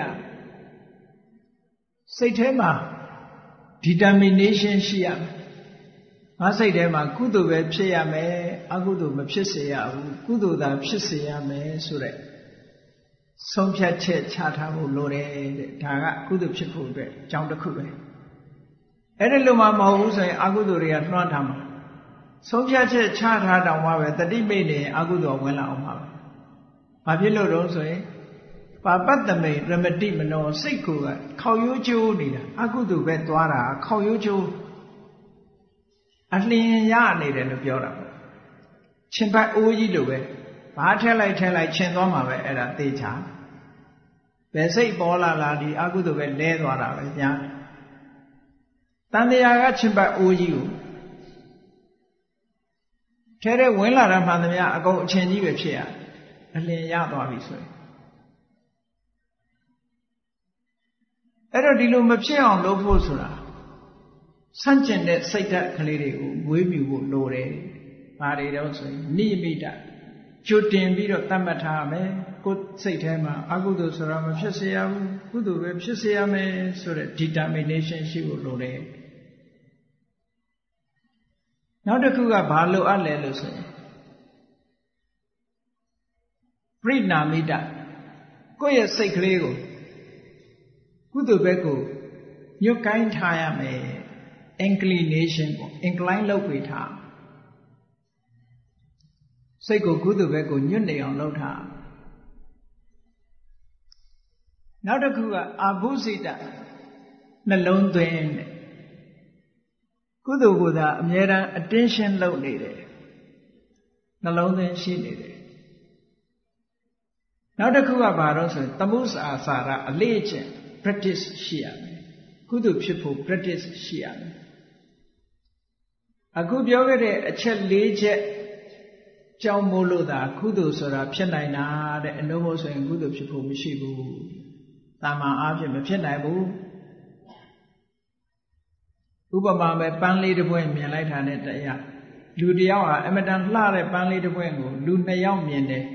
စိတ်ထဲမှာ determination ရှိရမယ်ငါစိတ်ထဲမှာကုသိုလ်ပဲဖြစ်ရမယ်အကုသိုလ်မဖြစ်စေရဘူးကုသိုလ်သာဖြစ်စေရမယ်ဆိုတဲ့ဆုံးဖြတ်ချက်ချထားဖို့လိုတယ်တဲ့ဒါကကုသိုလ်ဖြစ်ဖို့အတွက်အကြောင်းတစ်ခုပဲအဲ့ဒီလိုမှမဟုတ်ဘူးဆိုရင်အကုသိုလ်တွေကလွှမ်းထားမှာဆုံးဖြတ်ချက်ချထားတောင်မှပဲတတိမိတ်နေအကုသိုလ်ဝင်လာအောင်ပါပဲဘာဖြစ်လို့တော့ဆိုရင်ပါပတ္တမိရမတိမနောစိတ်ကိုခေါရိုးချိုးနေတာအကုသိုလ်ပဲသွားတာခေါရိုးချိုးအလျင်ရနေတယ်လို့ပြောတာပေါ့ချင်းပတ်အိုးကြီးလိုပဲဘာထက်လိုက်ထက်လိုက်ချင်းသွားမှာပဲအဲ့ဒါသေချာဘယ်စိတ်ပေါ်လာလာဒီအကုသိုလ်ပဲလဲသွားတာပဲညာတန်တရားကချင်းပတ်အိုးကြီးကိုထဲထဲဝင်လာတာမှန်သမျှအကုန်အချင်းကြီးပဲဖြစ်ရအလျင်ရသွားပြီဆိုရင်အဲ့တော့ဒီလိုမဖြစ်အောင်လုပ်ဖို့ဆိုတာဆန့်ကျင်တဲ့စိတ်ဓာတ်ကလေးတွေကိုမွေးမြူဖို့လိုတယ်။ဘာတွေတော့ဆိုရင်နိမိတကြိုတင်ပြီးတော့တတ်မှတ်ထားမယ်။ကိုယ်စိတ်ထဲမှာအကုသိုလ်ဆိုတာမဖြစ်စေရဘူး။ကုသိုလ်ပဲဖြစ်စေရမယ်ဆိုတဲ့ determination ရှိဖို့လိုတယ်။နောက်တစ်ခုကဘာလိုအပ်လဲလို့ဆိုရင်ပရိနာမိတကိုယ့်ရဲ့စိတ်ကလေးကိုကုသိုလ်ဘက်ကိုညှို့ကိုင်းထားရမယ် inclination ပေါ့ incline လုပ်ပေးထားစိတ်ကိုကုသိုလ်ဘက်ကိုညွတ်နေအောင်လုပ်ထားနောက်တစ်ခုကအဘုစိတနှလုံးသွင်းတဲ့ကုသိုလ်ကိုသာအမြဲတမ်း attention လုပ်နေတယ်နှလုံးသွင်းရှိနေတယ်နောက်တစ်ခုကဘာလို့ဆိုရင်သမုစာစာရအလေးအကျင့်practice ရှိရမယ်ကုသိုလ်ဖြစ်ဖို့ practice ရှိရမယ်အခုပြောခဲ့တဲ့အချက်၄ချက်ကြောင့်မို့လို့သာကုသိုလ်ဆိုတာဖြစ်နိုင်တာတဲ့အလုံးမို့ဆိုရင်ကုသိုလ်ဖြစ်ဖို့မရှိဘူးတာမန်အားဖြင့်မဖြစ်နိုင်ဘူးဥပမာပဲပန်းလေးတစ်ပွင့်မြင်လိုက်တာနဲ့တရားလူတစ်ယောက်ဟာအမတန်လှတဲ့ပန်းလေးတစ်ပွင့်ကိုလူနှစ်ယောက်မြင်တယ်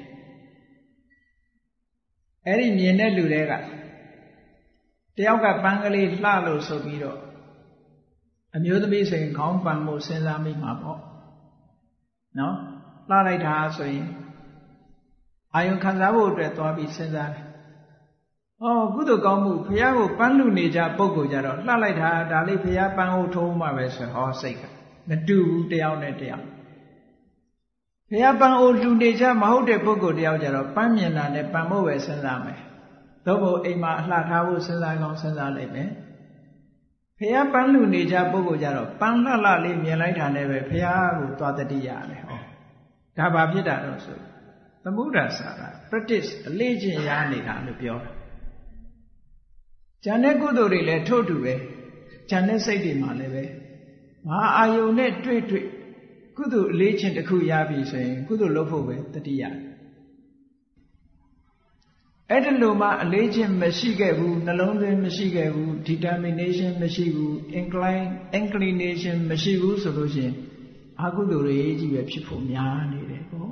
အဲ့ဒီမြင်တဲ့လူတွေကတယောက်ကပန်းကလေးလှလို့ဆိုပြီးတော့အမျိုးသမီးဆိုရင်ခေါင်းပန်မှုစဉ်းစားမိမှာပေါ့နော်လှလိုက်တာဆိုရင်အာယုံခံစားဖို့အတွက်သွားပြီးစဉ်းစားတယ်။အော်ကုသိုလ်ကောင်းမှုဘုရားကိုပန်းလူနေကြပုံကိုကြတော့လှလိုက်တာဒါလေးဘုရားပန်းဟုတ်ထုံးမှပဲဆိုဟောစိတ်ကမတူဘူးတယောက်နဲ့တယောက်ဘုရားပန်းအိုလူနေကြမဟုတ်တဲ့ပုဂ္ဂိုလ်တယောက်ကြတော့ပန်းမြင်တာနဲ့ပန်းမို့ပဲစဉ်းစားမယ်သို့မဟုတ်အိမ်မှာအလှထားဖို့စဉ်းစားကောင်းစဉ်းစားလိုက်မယ်ဖះပန်းလူနေကြပုဂ္ဂိုလ်ကြတော့ပန်းလှလှလေးမြင်လိုက်တာနဲ့ပဲဖះကိုသွားတတိရတယ်ဟောဒါဘာဖြစ်တာတော့ဆိုသမုဒ္ဒစာက practice အလေးကျင့်ရနေတာလို့ပြောတာဉာဏ်နဲ့ကုသိုလ်တွေလည်းထို့တူပဲဉာဏ်နဲ့စိတ်တွေမှာလည်းပဲမဟာအာယုန်နဲ့တွေ့တွေ့ကုသိုလ်အလေးကျင့်တစ်ခုရပြီဆိုရင်ကုသိုလ်လုပ်ဖို့ပဲတတိယအဲ့ဒီလိုမှအလေးချင်းမရှိခဲ့ဘူးနှလုံးသွင်းမရှိခဲ့ဘူး determination မရှိဘူး incline inclination မရှိဘူးဆိုလို့ရှိရင်အကုသိုလ်တွေကြီးပဲဖြစ်ဖို့များနေတယ်ပေါ့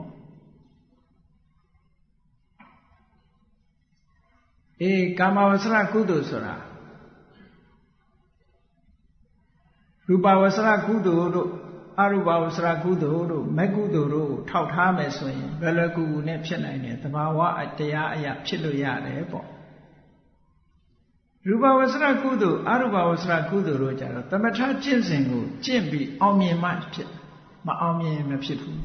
အေးကာမဝဆရကုသိုလ်ဆိုတာရူပဝဆရကုသိုလ်တို့အရူပဝဆရကုသိုလ်တို့မဂ္ဂကုသိုလ်တို့ထောက်ထားမယ်ဆိုရင်ဘယ်လိုကူကူနဲ့ဖြစ်နိုင်တယ်သဘာဝတရားအရာဖြစ်လို့ရတယ်ပေါ့ရူပဝဆရကုသိုလ်အရူပဝဆရကုသိုလ်တို့ကြတော့သမထကျင့်စဉ်ကိုကျင့်ပြီးအောင်မြင်မှဖြစ်မအောင်မြင်မဖြစ်ဘူး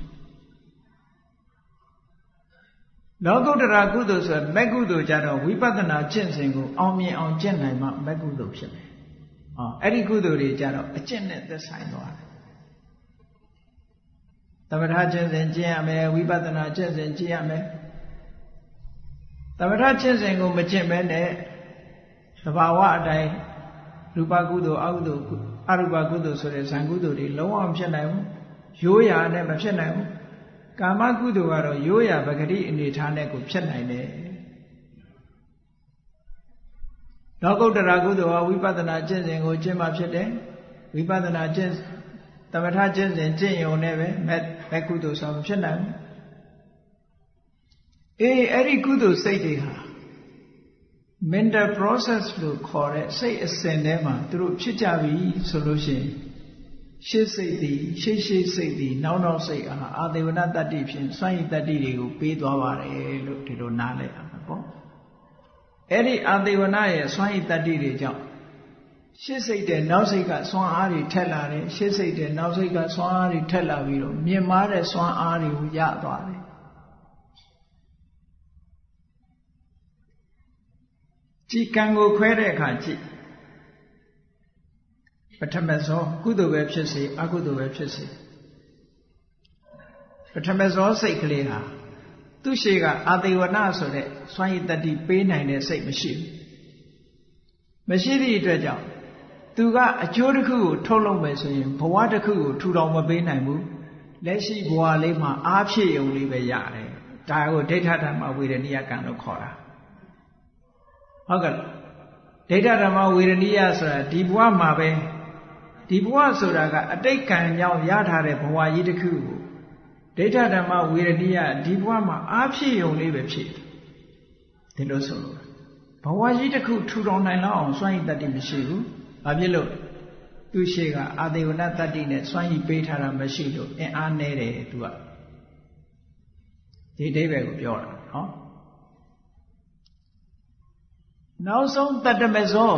လောကုတ္တရာကုသိုလ်ဆိုမဂ္ဂကုသိုလ်ကြတော့ဝိပဿနာကျင့်စဉ်ကိုအောင်မြင်အောင်ကျင့်နိုင်မှမဂ္ဂကုသိုလ်ဖြစ်မယ်။ဟောအဲ့ဒီကုသိုလ်တွေကြတော့အကျင့်နဲ့သက်ဆိုင်သွားတယ်။သမထကျင့်စဉ်ကျင့်ရမယ်ဝိပဿနာကျင့်စဉ်ကျင့်ရမယ်။သမထကျင့်စဉ်ကိုမကျင့်ဘဲနဲ့သဘာဝအတိုင်းရူပကုသိုလ်အကုသိုလ်အရူပကုသိုလ်ဆိုတဲ့ဇံကုသိုလ်တွေလုံးဝမဖြစ်နိုင်ဘူး။ရိုးရာနဲ့မဖြစ်နိုင်ဘူး။ကာမကုသိုလ်ကတော့ရိုးရာပဂတိအနေထားနဲ့ကိုဖြစ်နိုင်တယ်လောကုတ္တရာကုသိုလ်ဟာဝိပဿနာကျင့်စဉ်ကိုကျင့်မှဖြစ်တယ်ဝိပဿနာကျင့်သမထကျင့်စဉ်ကျင့်ရုံနဲ့ပဲမဂ္ဂကုသိုလ်ဆိုမဖြစ်နိုင်ဘူးအေးအဲ့ဒီကုသိုလ်စိတ်တွေဟာ mental process လို့ခေါ်တဲ့စိတ်အစဉ်ထဲမှာသူတို့ဖြစ်ကြပြီဆိုလို့ရှိရင်ရှေ့စိတ်သည်ရှေ့ရှေ့စိတ်သည်နောက်နောက်စိတ်အားအာသေဝနတတ္တိဖြင့်စွန့်ရည်တတ္တိတွေကိုပေးသွားပါတယ်လို့ဒီလိုနားလည်အောင်ပေါ့အဲ့ဒီအာသေဝနရဲ့စွန့်ရည်တတ္တိတွေကြောင့်ရှေ့စိတ်တဲ့နောက်စိတ်ကစွမ်းအားတွေထက်လာတယ်ရှေ့စိတ်တဲ့နောက်စိတ်ကစွမ်းအားတွေထက်လာပြီးတော့မြင့်မားတဲ့စွမ်းအားတွေကိုရသွားတယ်ကြည်ကံကိုခွဲတဲ့အခါကြည့်ပထမဇောကုသိုလ်ပဲဖြစ်စေအကုသိုလ်ပဲဖြစ်စေပထမဇောစိတ်ကလေးဟာသူရှိကအာသေဝနာဆိုတဲ့စွမ်းရည်တတ္တိပေးနိုင်တဲ့စိတ်မရှိဘူးမရှိသည့်အတွက်ကြောင့်သူကအကျိုးတစ်ခုကိုထုတ်လုပ်မယ်ဆိုရင်ဘဝတစ်ခုကိုထူထောင်မပေးနိုင်ဘူးလက်ရှိဘဝလေးမှာအားဖြည့်ုံလေးပဲရတယ်ဒါကိုဒိဋ္ဌဓမ္မဝေဒနိယကံလို့ခေါ်တာဟုတ်ကဲ့ဒိဋ္ဌဓမ္မဝေဒနိယဆိုတာဒီဘဝမှာပဲဒီဘဝဆိုတာကအတိတ်ကံကြောင့်ရထားတဲ့ဘဝကြီးတစ်ခုကိုဒိဋ္ဌဓမ္မဝေရဏိယဒီဘဝမှာအားဖြည့်ုံလေးပဲဖြစ်တယ်ဒီလိုဆိုလို့ဘဝကြီးတစ်ခုထူထောင်နိုင်လောက်အောင်စွန့်ရည်တတ္တိမရှိဘူး။ဘာဖြစ်လို့သူရှိကအာသေဝနတတ္တိနဲ့စွန့်ရည်ပေးထားတာမရှိလို့အင်အားနည်းတယ်သူကဒီအဓိပ္ပာယ်ကိုပြောတာနော်။နောက်ဆုံးတတ္တမဇော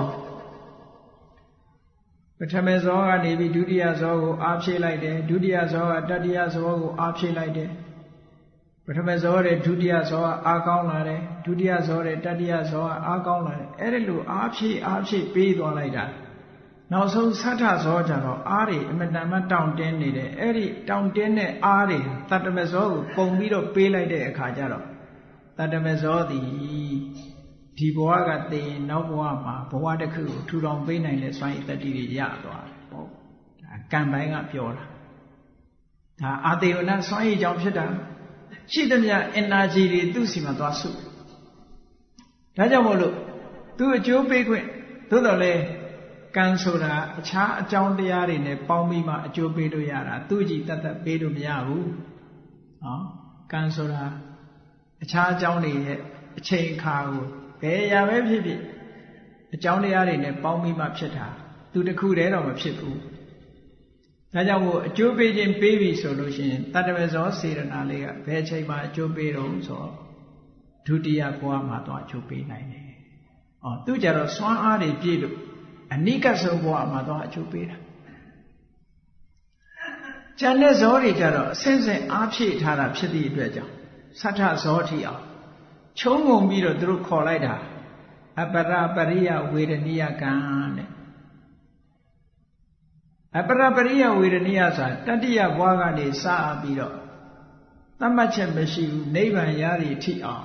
ပထမဇောကနေပြီးဒုတိယဇောကိုအားဖြည့်လိုက်တယ်ဒုတိယဇောကတတိယဇောကိုအားဖြည့်လိုက်တယ်ပထမဇောတဲ့ဒုတိယဇောကအားကောင်းလာတယ်ဒုတိယဇောတဲ့တတိယဇောကအားကောင်းလာတယ်အဲ့ဒီလိုအားဖြည့်အားဖြည့်ပေးသွားလိုက်တာနောက်ဆုံးသတ္ထဇောကြတော့အားတွေအမတန်မှတောင့်တင်းနေတယ်အဲ့ဒီတောင့်တင်းတဲ့အားတွေတတ္တမဇောကိုပုံပြီးတော့ပေးလိုက်တဲ့အခါကျတော့တတ္တမဇောသည်ဒီဘဝကတည်ရင်နောက်ဘဝမှာဘဝတစ်ခုကိုထူထောင်ပေးနိုင်တဲ့စွမ်းရည်တတ္တိတွေရသွားတယ်ပေါ့ဒါကံပိုင်းကပြောတာဒါအာသေဝနစွမ်းရည်ကြောင့်ဖြစ်တာရှိသမျှ energy တွေသူ့စီမှာသွားစုဒါကြောင့်မို့လို့သူအကျိုးပေးခွင့်သို့တော်လဲကံဆိုတာအခြားအကြောင်းတရားတွေနဲ့ပေါင်းပြီးမှအကျိုးပေးလို့ရတာသူ့ကြည်တတ်တတ်ပေးလို့မရဘူးဟောကံဆိုတာအခြားအကြောင်းတွေရဲ့အချိန်အခါကိုဘယ်ရာပဲဖြစ်ဖြစ်အကြောင်းတရားတွေနဲ့ပေါင်းပြီးမှဖြစ်တာသူတစ်ခုတည်းတော့မဖြစ်ဘူးဒါကြောင့်မို့အကျိုးပေးခြင်းပေးပြီဆိုလို့ရှိရင်တတ္တဝဇောစေရနာလေးကဘယ်အချိန်မှအကျိုးပေးတော့ဆိုဒုတိယဘဝမှာတော့အကျိုးပေးနိုင်တယ်။အော်သူကြတော့စွမ်းအားတွေပြည့်လို့အနိကဆုံးဘဝမှာတော့အကျိုးပေးတာ။ကျန်တဲ့ဇောတွေကြတော့အစဉ်စဉ်အားဖြည့်ထားတာဖြစ်သည့်အတွက်ကြောင့်သတ္ထဇောတိအောင်ချုံးငုံပြီးတော့သူတို့ခေါ်လိုက်တာအပရပရိယဝေဒနိယကံတဲ့အပရပရိယဝေဒနိယဆိုတာတတိယဘဝကနေစပြီးတော့သတ်မှတ်ချက်မရှိဘူးနိဗ္ဗာန်ရရည်ထိအောင်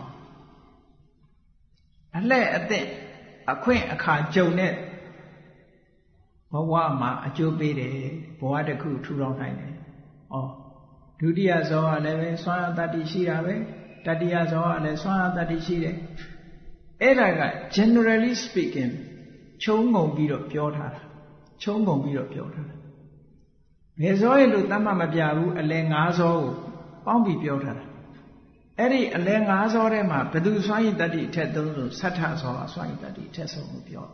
အလှဲ့အသင့်အခွင့်အခါကြုံတဲ့ဘဝမှာအကျိုးပေးတယ်ဘဝတစ်ခုထူထောင်နိုင်တယ်။ဩဒုတိယဇောကလည်းပဲစွမ်းအားတတ္တိရှိတာပဲတတိယဇောကလည်းစွမ်းအားတတ္တိရှိတယ်အဲ့ဒါက generally speaking ချုံငုံပြီးတော့ပြောထားတာချုံငုံပြီးတော့ပြောထားတာဘယ်ဇောရဲ့လို့တတ်မှတ်မပြဘူးအလဲ၅ဇောကိုပေါင်းပြီးပြောထားတာအဲ့ဒီအလဲ၅ဇောထဲမှာဘယ်သူစွမ်းရည်တတ္တိအထက်သုံးဆိုသတ္ထဇောကစွမ်းရည်တတ္တိအထက်ဆုံးကိုပြော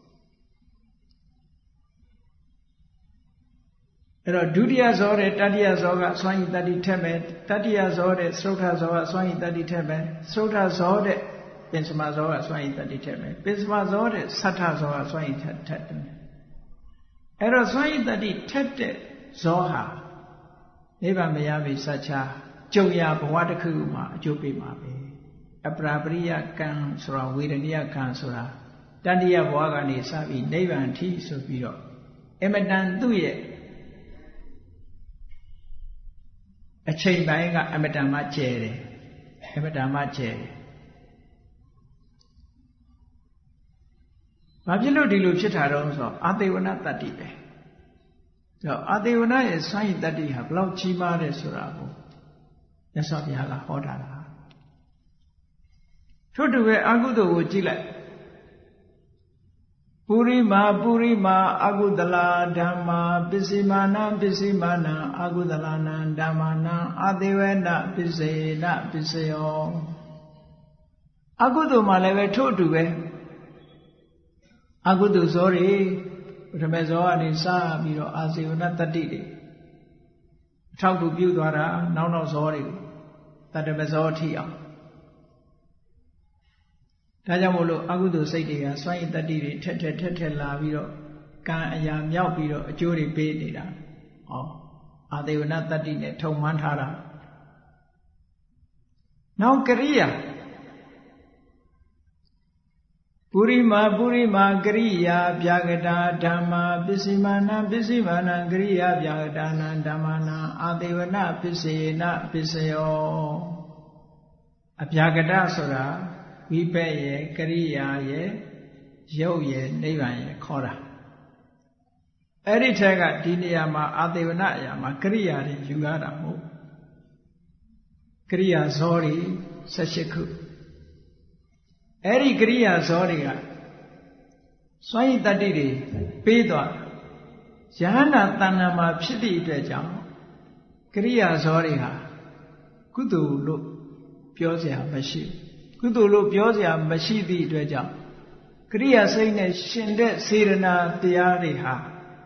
အဲ့တော့ဒုတိယဇောတဲ့တတိယဇောကစွမ်းရည်တတ္တိထက်မယ်တတိယဇောတဲ့သုဒ္ဓဇောကစွမ်းရည်တတ္တိထက်မယ်သုဒ္ဓဇောတဲ့ပင်စမဇောကစွမ်းရည်တတ္တိထက်မယ်ပင်စမဇောတဲ့သတ္ထဇောကစွမ်းရည်ထက်ထက်တယ်အဲ့တော့စွမ်းရည်တတ္တိထက်တဲ့ဇောဟာနိဗ္ဗာန်မရပြီစัจ जा ကြုံရဘဝတစ်ခုမှာအကျိုးပေးမှာပဲအပရာပရိယကံဆိုတာဝေဒနိယကံဆိုတာတတိယဘဝကနေစပြီးနိဗ္ဗာန်ထိဆိုပြီးတော့အမတန်သူ့ရဲ့အချိန်ပိုင်းကအမတန်မှကျဲတယ်အမတန်မှကျဲတယ်ဘာဖြစ်လို့ဒီလိုဖြစ်တာတော့ဆိုတော့အာသေဝနတတ္တိပဲဆိုတော့အာသေဝနရဲ့စွမ်းရည်တတ္တိဟာဘလောက်ကြီးမားတယ်ဆိုတာကိုမြတ်စွာဘုရားကဟောတာလားထို့တူပဲအကုသိုလ်ကိုကြည့်လိုက်ပုရိမာပုရိမာအကုသလာဓမ္မာပစ္စည်းမာနပစ္စည်းမာနအကုသလာနံဓမ္မာနံအာသေဝနပစ္စေနပစ္စယောအကုသိုလ်မှာလည်းပဲထို့တူပဲအကုသိုလ်ဇောတွေပထမဇောကနေစပြီးတော့အာဇေဝနတတ္တိတွေအထောက်ကူပြုသွားတာနောက်နောက်ဇောတွေကိုတတ္တမဇောထိအောင်ဒါကြောင့်မို့လို့အကုသိုလ်စိတ်တွေကစွန့်ရည်တတ္တိတွေထက်ထက်ထက်ထက်လာပြီးတော့ကံအရာမြောက်ပြီးတော့အကျိုးတွေပေးနေတာဟောအာသေဝနတတ္တိနဲ့ထုံမှန်းထားတာနောက်ကရိယာပုရိမာပုရိမာကရိယာဗျာဂတာဓမ္မာပစ္စည်းမာနပစ္စည်းမာနကရိယာဗျာဂတာနံဓမ္မာနံအာသေဝနပစ္စေနပစ္စယောအဗျာဂတဆိုတာဝိပက်ရဲ့ကရိယာရဲ့ရုပ်ရဲ့နိဗ္ဗာန်ရဲ့ခေါ်တာအဲ့ဒီထက်ကဒီနေရာမှာအာသေဝနအရာမှာကရိယာတွေယူရတာမဟုတ်ကရိယာဇောတွေ၁၈ခုအဲ့ဒီကရိယာဇောတွေကစွမ်းရည်တတ္တိတွေပေးသွားယဟန္တာတဏ္ဍာမှာဖြစ်သည့်အတွက်ကြောင့်ကရိယာဇောတွေဟာကုသိုလ်လို့ပြောစရာမရှိကုသိုလ်လို့ပြောစရာမရှိသည့်အတွက်ကြောင့်ကရိယာစိတ်နဲ့ရှင်တဲ့စေရနာတရားတွေဟာ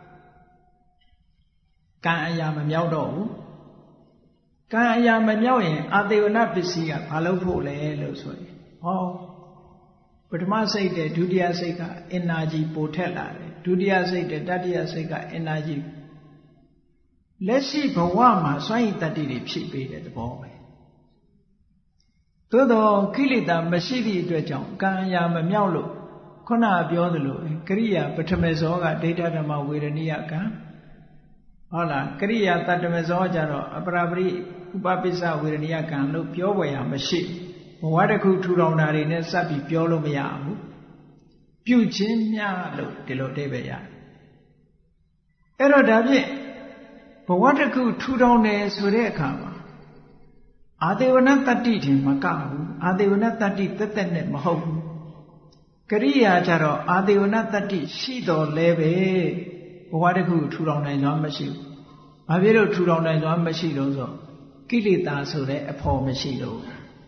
ကံအရာမမြောက်တော့ဘူးကံအရာမမြောက်ရင်အာသေဝနပစ္စည်းကဘာလို့ဖို့လဲလို့ဆိုရင်ဟောပထမစိတ်တဲ့ဒုတိယစိတ်က energy ပိုထက်လာတယ်ဒုတိယစိတ်တဲ့တတိယစိတ်က energy လက်ရှိဘဝမှာစွမ်းရည်တတ္တိတွေဖြည့်ပေးတဲ့သဘောပဲသို့တော့ကိလေသာမရှိသည့်အတွက်ကြောင့်ကံအရာမမြောက်လို့ခုနပြောသလိုကရိယာပထမဇောကဒိဋ္ဌဓမ္မဝေဒနိယကံဟုတ်လားကရိယာတတ္တမဇောကြတော့အပရာပရိဥပပိစ္ဆဝေဒနိယကံလို့ပြောဝယ်ရမရှိဘဝတစ်ခုထူထောင်တာတွေနဲ့စပ်ပြီးပြောလို့မရဘူးပြုခြင်းမြလို့ဒီလိုအဓိပ္ပာယ်ရတယ်အဲ့တော့ဒါဖြင့်ဘဝတစ်ခုထူထောင်တယ်ဆိုတဲ့အခါမှာအာသေဝနတတ္တိတင်မကဘူးအာသေဝနတတ္တိတက်တက်နဲ့မဟုတ်ဘူးကရိယာကြတော့အာသေဝနတတ္တိရှိတော်လဲပဲဘဝတစ်ခုထူထောင်နိုင်စွာမရှိဘူးဘာဖြစ်လို့ထူထောင်နိုင်စွာမရှိလို့ဆိုကိလေသာဆိုတဲ့အဖို့မရှိလို့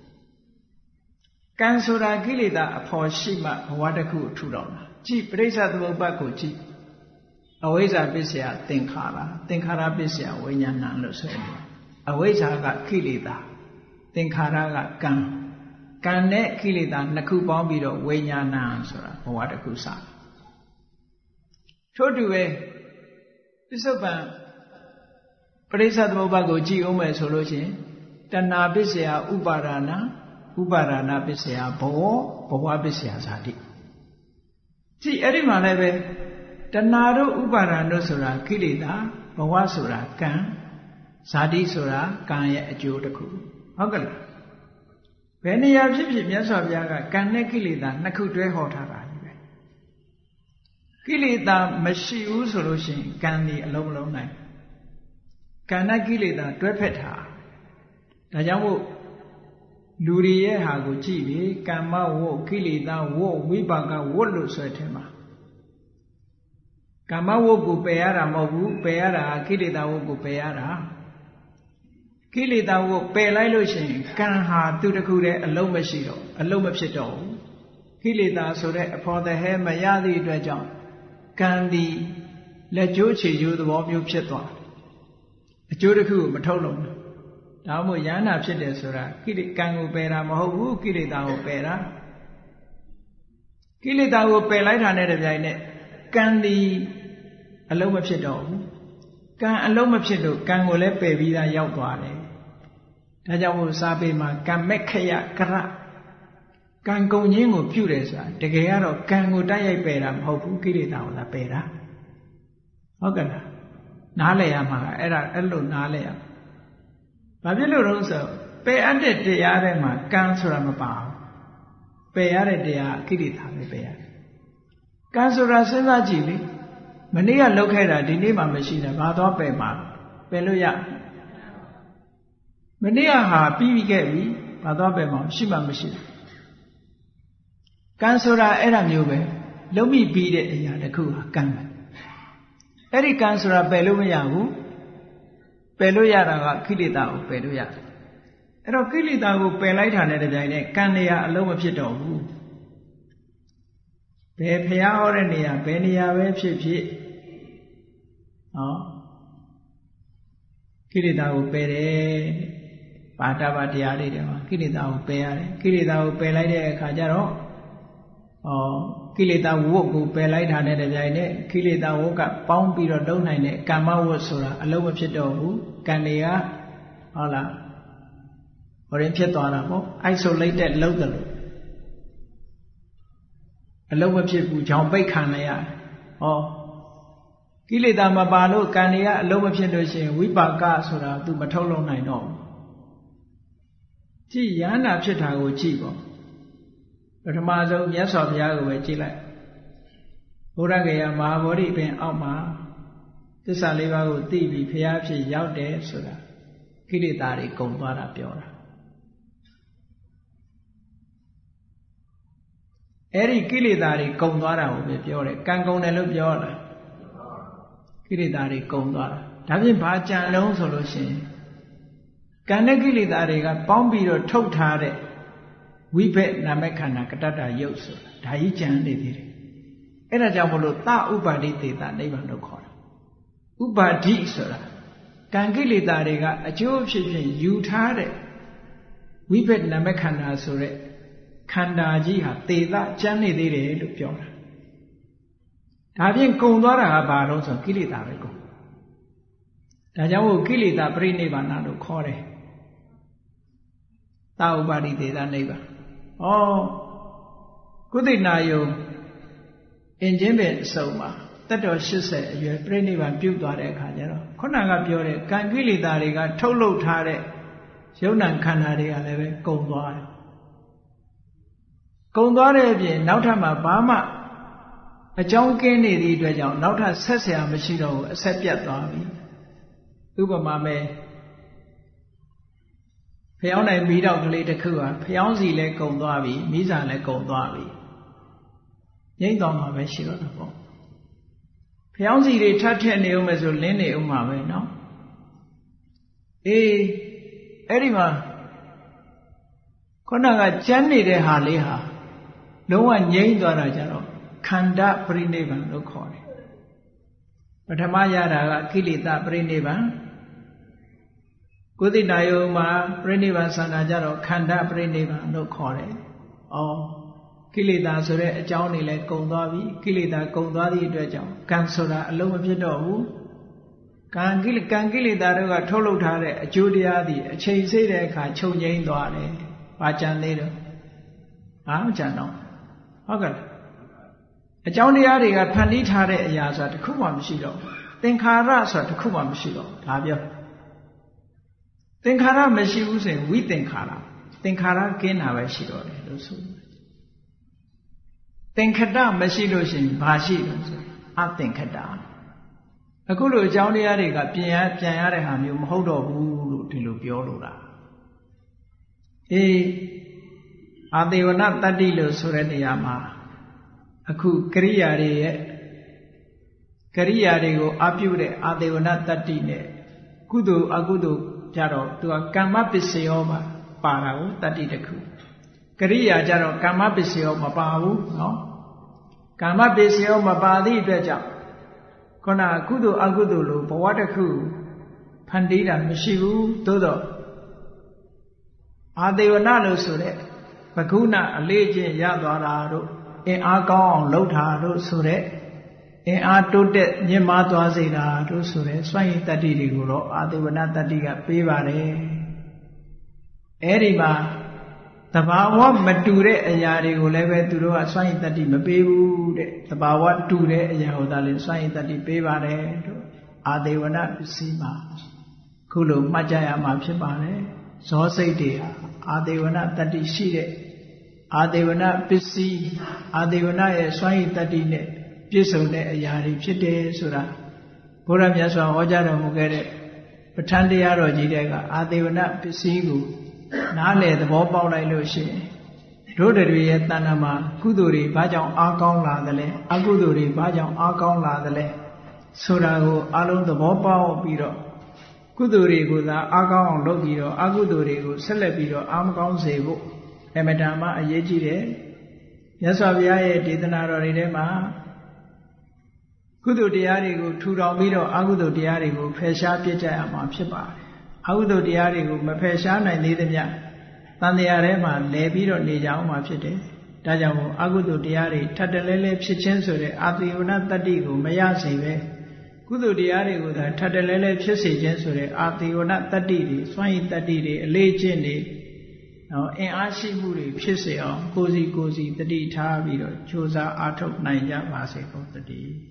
ကံဆိုတာကိလေသာအဖို့ရှိမှဘဝတစ်ခုထူထောင်တာကြည့်ပရိစ္ဆသမုပ္ပါဒ်ကိုကြည့်အဝိဇ္ဇာပစ္စယသင်္ခါရသင်္ခါရပစ္စယဝိညာဏလို့ဆိုရင်အဝိဇ္ဇာကကိလေသာသင်္ခါရကကံကံနဲ့ကိလေသာနှစ်ခုပေါင်းပြီးတော့ဝိညာဏဆိုတာဘဝတစ်ခုစထို့တူပဲပစ္စုပန်ပရိစ္ဆသမုပ္ပါဒ်ကိုကြည့်အောင်မယ်ဆိုလို့ချင်းတဏှာပစ္စယဥပါဒနာဥပါဒနာပစ္စယဘောဘဝပစ္စယဇာတိကြည့်အဲ့ဒီမှာလည်းပဲတဏှာတို့ဥပါဒနာတို့ဆိုတာကိလေသာဘဝဆိုတာကံဇာတိဆိုတာကံရဲ့အကျိုးတစ်ခုဟုတ်ကဲ့လားဘယ်နေရာဖြစ်ဖြစ်မြတ်စွာဘုရားကကံနဲ့ကိလေသာနှစ်ခုတွဲဟောထားတာကြီးပဲကိလေသာမရှိဘူးဆိုလို့ရှိရင်ကံဒီအလုံးမလုံးနိုင်ကံနဲ့ကိလေသာတွဲဖက်တာဒါကြောင့်မို့လူတွေရဲ့ဟာကိုကြည့်လေကမ္မဝတ်ကိလေသာဝတ်ဝိပါကဝတ်လို့ဆိုတဲ့မှာကမ္မဝတ်ကိုပယ်ရတာမဟုတ်ဘူးပယ်ရတာကိလေသာဝတ်ကိုပယ်ရတာကိလေသာဝတ်ပယ်လိုက်လို့ရှိရင်ကံဟာသူတခုတည်းအလုံးမရှိတော့အလုံးမဖြစ်တော့ဘူးကိလေသာဆိုတဲ့အဖော်တဟဲမရသည့်အတွက်ကြောင့်ကံဒီလက်ကျိုးခြေကျိုးသဘောမျိုးဖြစ်သွားအကျိုးတစ်ခုကိုမထုတ်လို့ဒါမှမဟုတ်ယန္တာဖြစ်တယ်ဆိုတာကိလေကံကိုပယ်တာမဟုတ်ဘူးကိလေသာကိုပယ်တာကိလေသာကိုပယ်လိုက်တာနဲ့တပြိုင်နက်ကံဒီအလုံးမဖြစ်တော့ဘူးကံအလုံးမဖြစ်လို့ကံကိုလည်းပယ်ပြီးသားရောက်သွားတယ်ဒါကြောင့်မို့စာပေမှာကံမက်ခယကရကံကုန်ခြင်းကိုပြုတယ်ဆိုတာတကယ်ကတော့ကံကိုတိုက်ရိုက်ပယ်တာမဟုတ်ဘူးကိလေသာကိုသာပယ်တာဟုတ်ကဲ့လားနားလည်ရမှာအဲ့ဒါအဲ့လိုနားလည်ရဘာဖြစ်လို့လဲဆိုပယ်အပ်တဲ့တရားထဲမှာကံဆိုတာမပါဘူးပယ်ရတဲ့တရားကိလေသာပဲပယ်ရတယ်ကံဆိုတာစဉ်းစားကြည့်လေမနေ့ကလောက်ခဲ့တာဒီနေ့မှမရှိတာဘာသွားပယ်မှာပယ်လို့ရမနေ့ကဟာပြီးပြီးခဲ့ပြီဘာသွားပယ်မှာရှိမှမရှိဘူးကံဆိုတာအဲ့ဒါမျိုးပဲလုံးမိပြီးတဲ့အရာတစ်ခုဟာကံပဲအဲ့ဒီကံဆိုတာပယ်လို့မရဘူးပယ်လို့ရတာကကိလေသာကိုပယ်လို့ရတယ်အဲ့တော့ကိလေသာကိုပယ်လိုက်တာနဲ့တပြိုင်နက်ကံနေရာအလုံးမဖြစ်တော့ဘူးဘယ်ဖျားဟောတဲ့နေရာဘယ်နေရာပဲဖြစ်ဖြစ်ဟောကိလေသာကိုပယ်တယ်ပါဠိပါတရားလေးတွေမှာကိလေသာကိုပယ်ရတယ်ကိလေသာကိုပယ်လိုက်တဲ့အခါကျတော့ဟောကိလေသာဝတ်ကိုပယ်လိုက်တာနဲ့တပြိုင်နက်ကိလေသာဝတ်ကပေါင်းပြီးတော့တုံးနိုင်တဲ့ကမ္မဝတ်ဆိုတာအလုံးမဖြစ်တော့ဘူးကံတွေကဟုတ်လားဟောရင်ဖြစ်သွားတာပေါ့ isolated လောက်တယ်လို့အလုံးမဖြစ်ဘူးကြောင်ပိတ်ခံရရဟောကိလေသာမပါလို့ကံတွေကအလုံးမဖြစ်လို့ရှိရင်ဝိပါကဆိုတာ तू မထုတ်လုံနိုင်တော့ဘူးကြည်ယန္တာဖြစ်တာကိုကြည့်ပေါ့ပထမဆုံးမြတ်စွာဘုရားကိုပဲကြည့်လိုက်ဘုရားဂေယမဟာဗောဓိပင်အောက်မှာသစ္စာလေးပါးကိုသိပြီးဘုရားဖြစ်ရောက်တယ်ဆိုတာကိလေသာတွေကုန်သွားတာပြောတာအဲ့ဒီကိလေသာတွေကုန်သွားတာကိုပဲပြောတယ်ကံကုန်တယ်လို့ပြောလားကိလေသာတွေကုန်သွားတာဒါဖြင့်ဘာကြံလုံးဆိုလို့ရှိရင်ကံနဲ့ကိလေသာတွေကပေါင်းပြီးတော့ထုတ်ထားတဲ့ဝိဘက်နာမခန္ဓာကတ္တတာယုတ်ဆိုတာဒါကြီးကြံနေသေးတယ်အဲ့ဒါကြောင့်မလို့သဥပါတိတေတာနိဗ္ဗာန်လို့ခေါ်တာဥပါတိဆိုတာကံကိလေသာတွေကအကျိုးဖြစ်ဖြစ်ယူထားတဲ့ဝိဘက်နာမခန္ဓာဆိုတဲ့ခန္ဓာကြီးဟာတေတာကြံနေသေးတယ်လို့ပြောတာဒါဖြင့်ကုံသွားတာကဘာလို့ဆိုကိလေသာပဲကုံဒါကြောင့်မို့ကိလေသာပြိနိဗ္ဗာန်လို့ခေါ်တယ်သဥပါတိတေတာနိဗ္ဗာန်ဩကုသိနာယုံအင်ချင်းပင်အစုံမှာတတ်တော်၈၀အရွယ်ပြိနိဗ္ဗာန်ပြုသွားတဲ့အခါကျတော့ခုနကပြောတဲ့ကံကိလေသာတွေကထုတ်လုပ်ထားတဲ့ယုံ nant ခန္ဓာတွေကလည်းပဲကုံသွားတယ်ကုံသွားတဲ့အပြင်နောက်ထပ်မှာဘာမှအကြောင်းကင်းနေသည့်အတွက်ကြောင့်နောက်ထပ်ဆက်ဆရာမရှိတော့ဘူးအဆက်ပြတ်သွားပြီဥပမာမဲ့ဖျောင်းနိုင်မီးတောက်ကလေးတစ်ခုဟာဖျောင်းစီလည်းကုံသွားပြီမီးစာလည်းကုံသွားပြီငိမ့်သွားမှာပဲရှိတော့တာပေါ့ဖျောင်းစီတွေထပ်ထက်နေဦးမယ်ဆိုလင်းနေဦးမှာပဲเนาะအေးအဲ့ဒီမှာခုနကကျမ်းနေတဲ့ဟာလေးဟာလုံးဝငြိမ့်သွားတာကြတော့ခန္ဓာပရိနိဗ္ဗာန်လို့ခေါ်တယ်ပထမရတာကကိလေသာပရိနိဗ္ဗာန်ကုသိနာယုံမှာပရိနိဗ္ဗာန်ဆန္ဒကြတော့ခန္ဓာပရိနိဗ္ဗာန်လို့ခေါ်တယ်။အော်ကိလေသာဆိုတဲ့အကြောင်းတွေလည်းကုန်သွားပြီကိလေသာကုန်သွားသည့်အတွက်ကြောင့်ကံဆိုတာအလုံးမဖြစ်တော့ဘူး။ကံကိလေကံကိလေသာတို့ကထုတ်လုပ်ထားတဲ့အကျိုးတရားသည်အချိန်စေ့တဲ့အခါချုပ်ငြိမ်းသွားတယ်။ဘာကြံသေးတော့ဘာမှကြံတော့ဟုတ်ကဲ့အကြောင်းတရားတွေကဖန်တီးထားတဲ့အရာဆိုတာတစ်ခုမှမရှိတော့ဘူး။သင်္ခါရဆိုတာတစ်ခုမှမရှိတော့ဘူးဒါပြောသင်္ခါရမရှိဘူးဆိုရင်ဝိသင်္ခါရသင်္ခါရကင်းတာပဲရှိတော့တယ်လို့ဆိုသင်္ခတမရှိလို့ရှိရင်ဘာရှိလို့ဆိုအသင်္ခတအခုလိုအကြောင်းတရားတွေကပြန်ရပြန်ရတဲ့ဟာမျိုးမဟုတ်တော့ဘူးလို့ဒီလိုပြောလို့လားအေးအာသေဝနတတ္တိလို့ဆိုတဲ့နေရာမှာအခုကရိယာတွေရဲ့ကရိယာတွေကိုအပြုတဲ့အာသေဝနတတ္တိနဲ့ကုသိုလ်အကုသိုလ်ကြတော့သူကကမ္မပစ္စယောပါပါတာကိုတတ္တိတစ်ခုကရိယာကြတော့ကမ္မပစ္စယောမပါဘူးနော်ကမ္မပစ္စယောမပါသည့်အတွက်ကြောင့်ခုနကုသိုလ်အကုသိုလ်လို့ဘဝတစ်ခုဖန်တီးတာမရှိဘူးသို့တော့အာသေဝနလို့ဆိုတဲ့ဘဂုဏအလေးချင်းရသွားတာတို့အင်အားကောင်းအောင်လှုပ်တာတို့ဆိုတဲ့အင်အားတိုးတက်မြင့်မားသွားစေတာတို့ဆိုတဲ့စွန့်ရည်တတ္တိတွေကိုတော့အာသေဝနတတ္တိကပေးပါတယ်အဲ့ဒီမှာသဘာဝမတူတဲ့အရာတွေကိုလည်းပဲသူတို့ကစွန့်ရည်တတ္တိမပေးဘူးတဲ့သဘာဝတူတဲ့အရာကိုသာလေစွန့်ရည်တတ္တိပေးပါတယ်တို့အာသေဝနပစ္စည်းမှာခုလိုမှတ်ကြရမှာဖြစ်ပါတယ်ဇောစိတ်တွေဟာအာသေဝနတတ္တိရှိတဲ့အာသေဝနပစ္စည်းအာသေဝနရဲ့စွန့်ရည်တတ္တိနဲ့ပြည့်စုံတဲ့အရာတွေဖြစ်တယ်ဆိုတာဘုရားမြတ်စွာဟောကြားတော်မူခဲ့တဲ့ပဋ္ဌာန်းတရားတော်ကြီးတွေကအာသေဝနပစ္စည်းကိုနားလည်သဘောပေါက်လိုက်လို့ရှိရင်တို့တွေရဲ့တဏ္ဍာမှာကုသိုလ်တွေဘာကြောင့်အားကောင်းလာသလဲအကုသိုလ်တွေဘာကြောင့်အားကောင်းလာသလဲဆိုတာကိုအလုံးသဘောပေါက်ပြီးတော့ကုသိုလ်တွေကိုသာအားကောင်းအောင်လုပ်ပြီးတော့အကုသိုလ်တွေကိုဆက်လက်ပြီးတော့အားမကောင်းစေဖို့အမတန်မှအရေးကြီးတယ်မြတ်စွာဘုရားရဲ့ဒေသနာတော်တွေထဲမှာကုသိုလ်တရားတွေကိုထူထောင်ပြီးတော့အကုသိုလ်တရားတွေကိုဖယ်ရှားပြစ်ကြရမှာဖြစ်ပါတယ်အကုသိုလ်တရားတွေကိုမဖယ်ရှားနိုင်သေးသမျှတန်တရားထဲမှာလဲပြီးတော့နေကြအောင်မှာဖြစ်တယ်ဒါကြောင့်မို့အကုသိုလ်တရားတွေထပ်တလဲလဲဖြစ်ခြင်းဆိုတဲ့အာသေဝနတတ္တိကိုမရစေပဲကုသိုလ်တရားတွေကိုသာထပ်တလဲလဲဖြစ်စေခြင်းဆိုတဲ့အာသေဝနတတ္တိတွေစွန့်ရည်တတ္တိတွေအလေးကျင့်တွေနော်အင်အားရှိမှုတွေဖြစ်စေအောင်ကိုယ်စီကိုယ်စီတတိထားပြီးတော့ကြိုးစားအားထုတ်နိုင်ကြပါစေကုန်သတည်း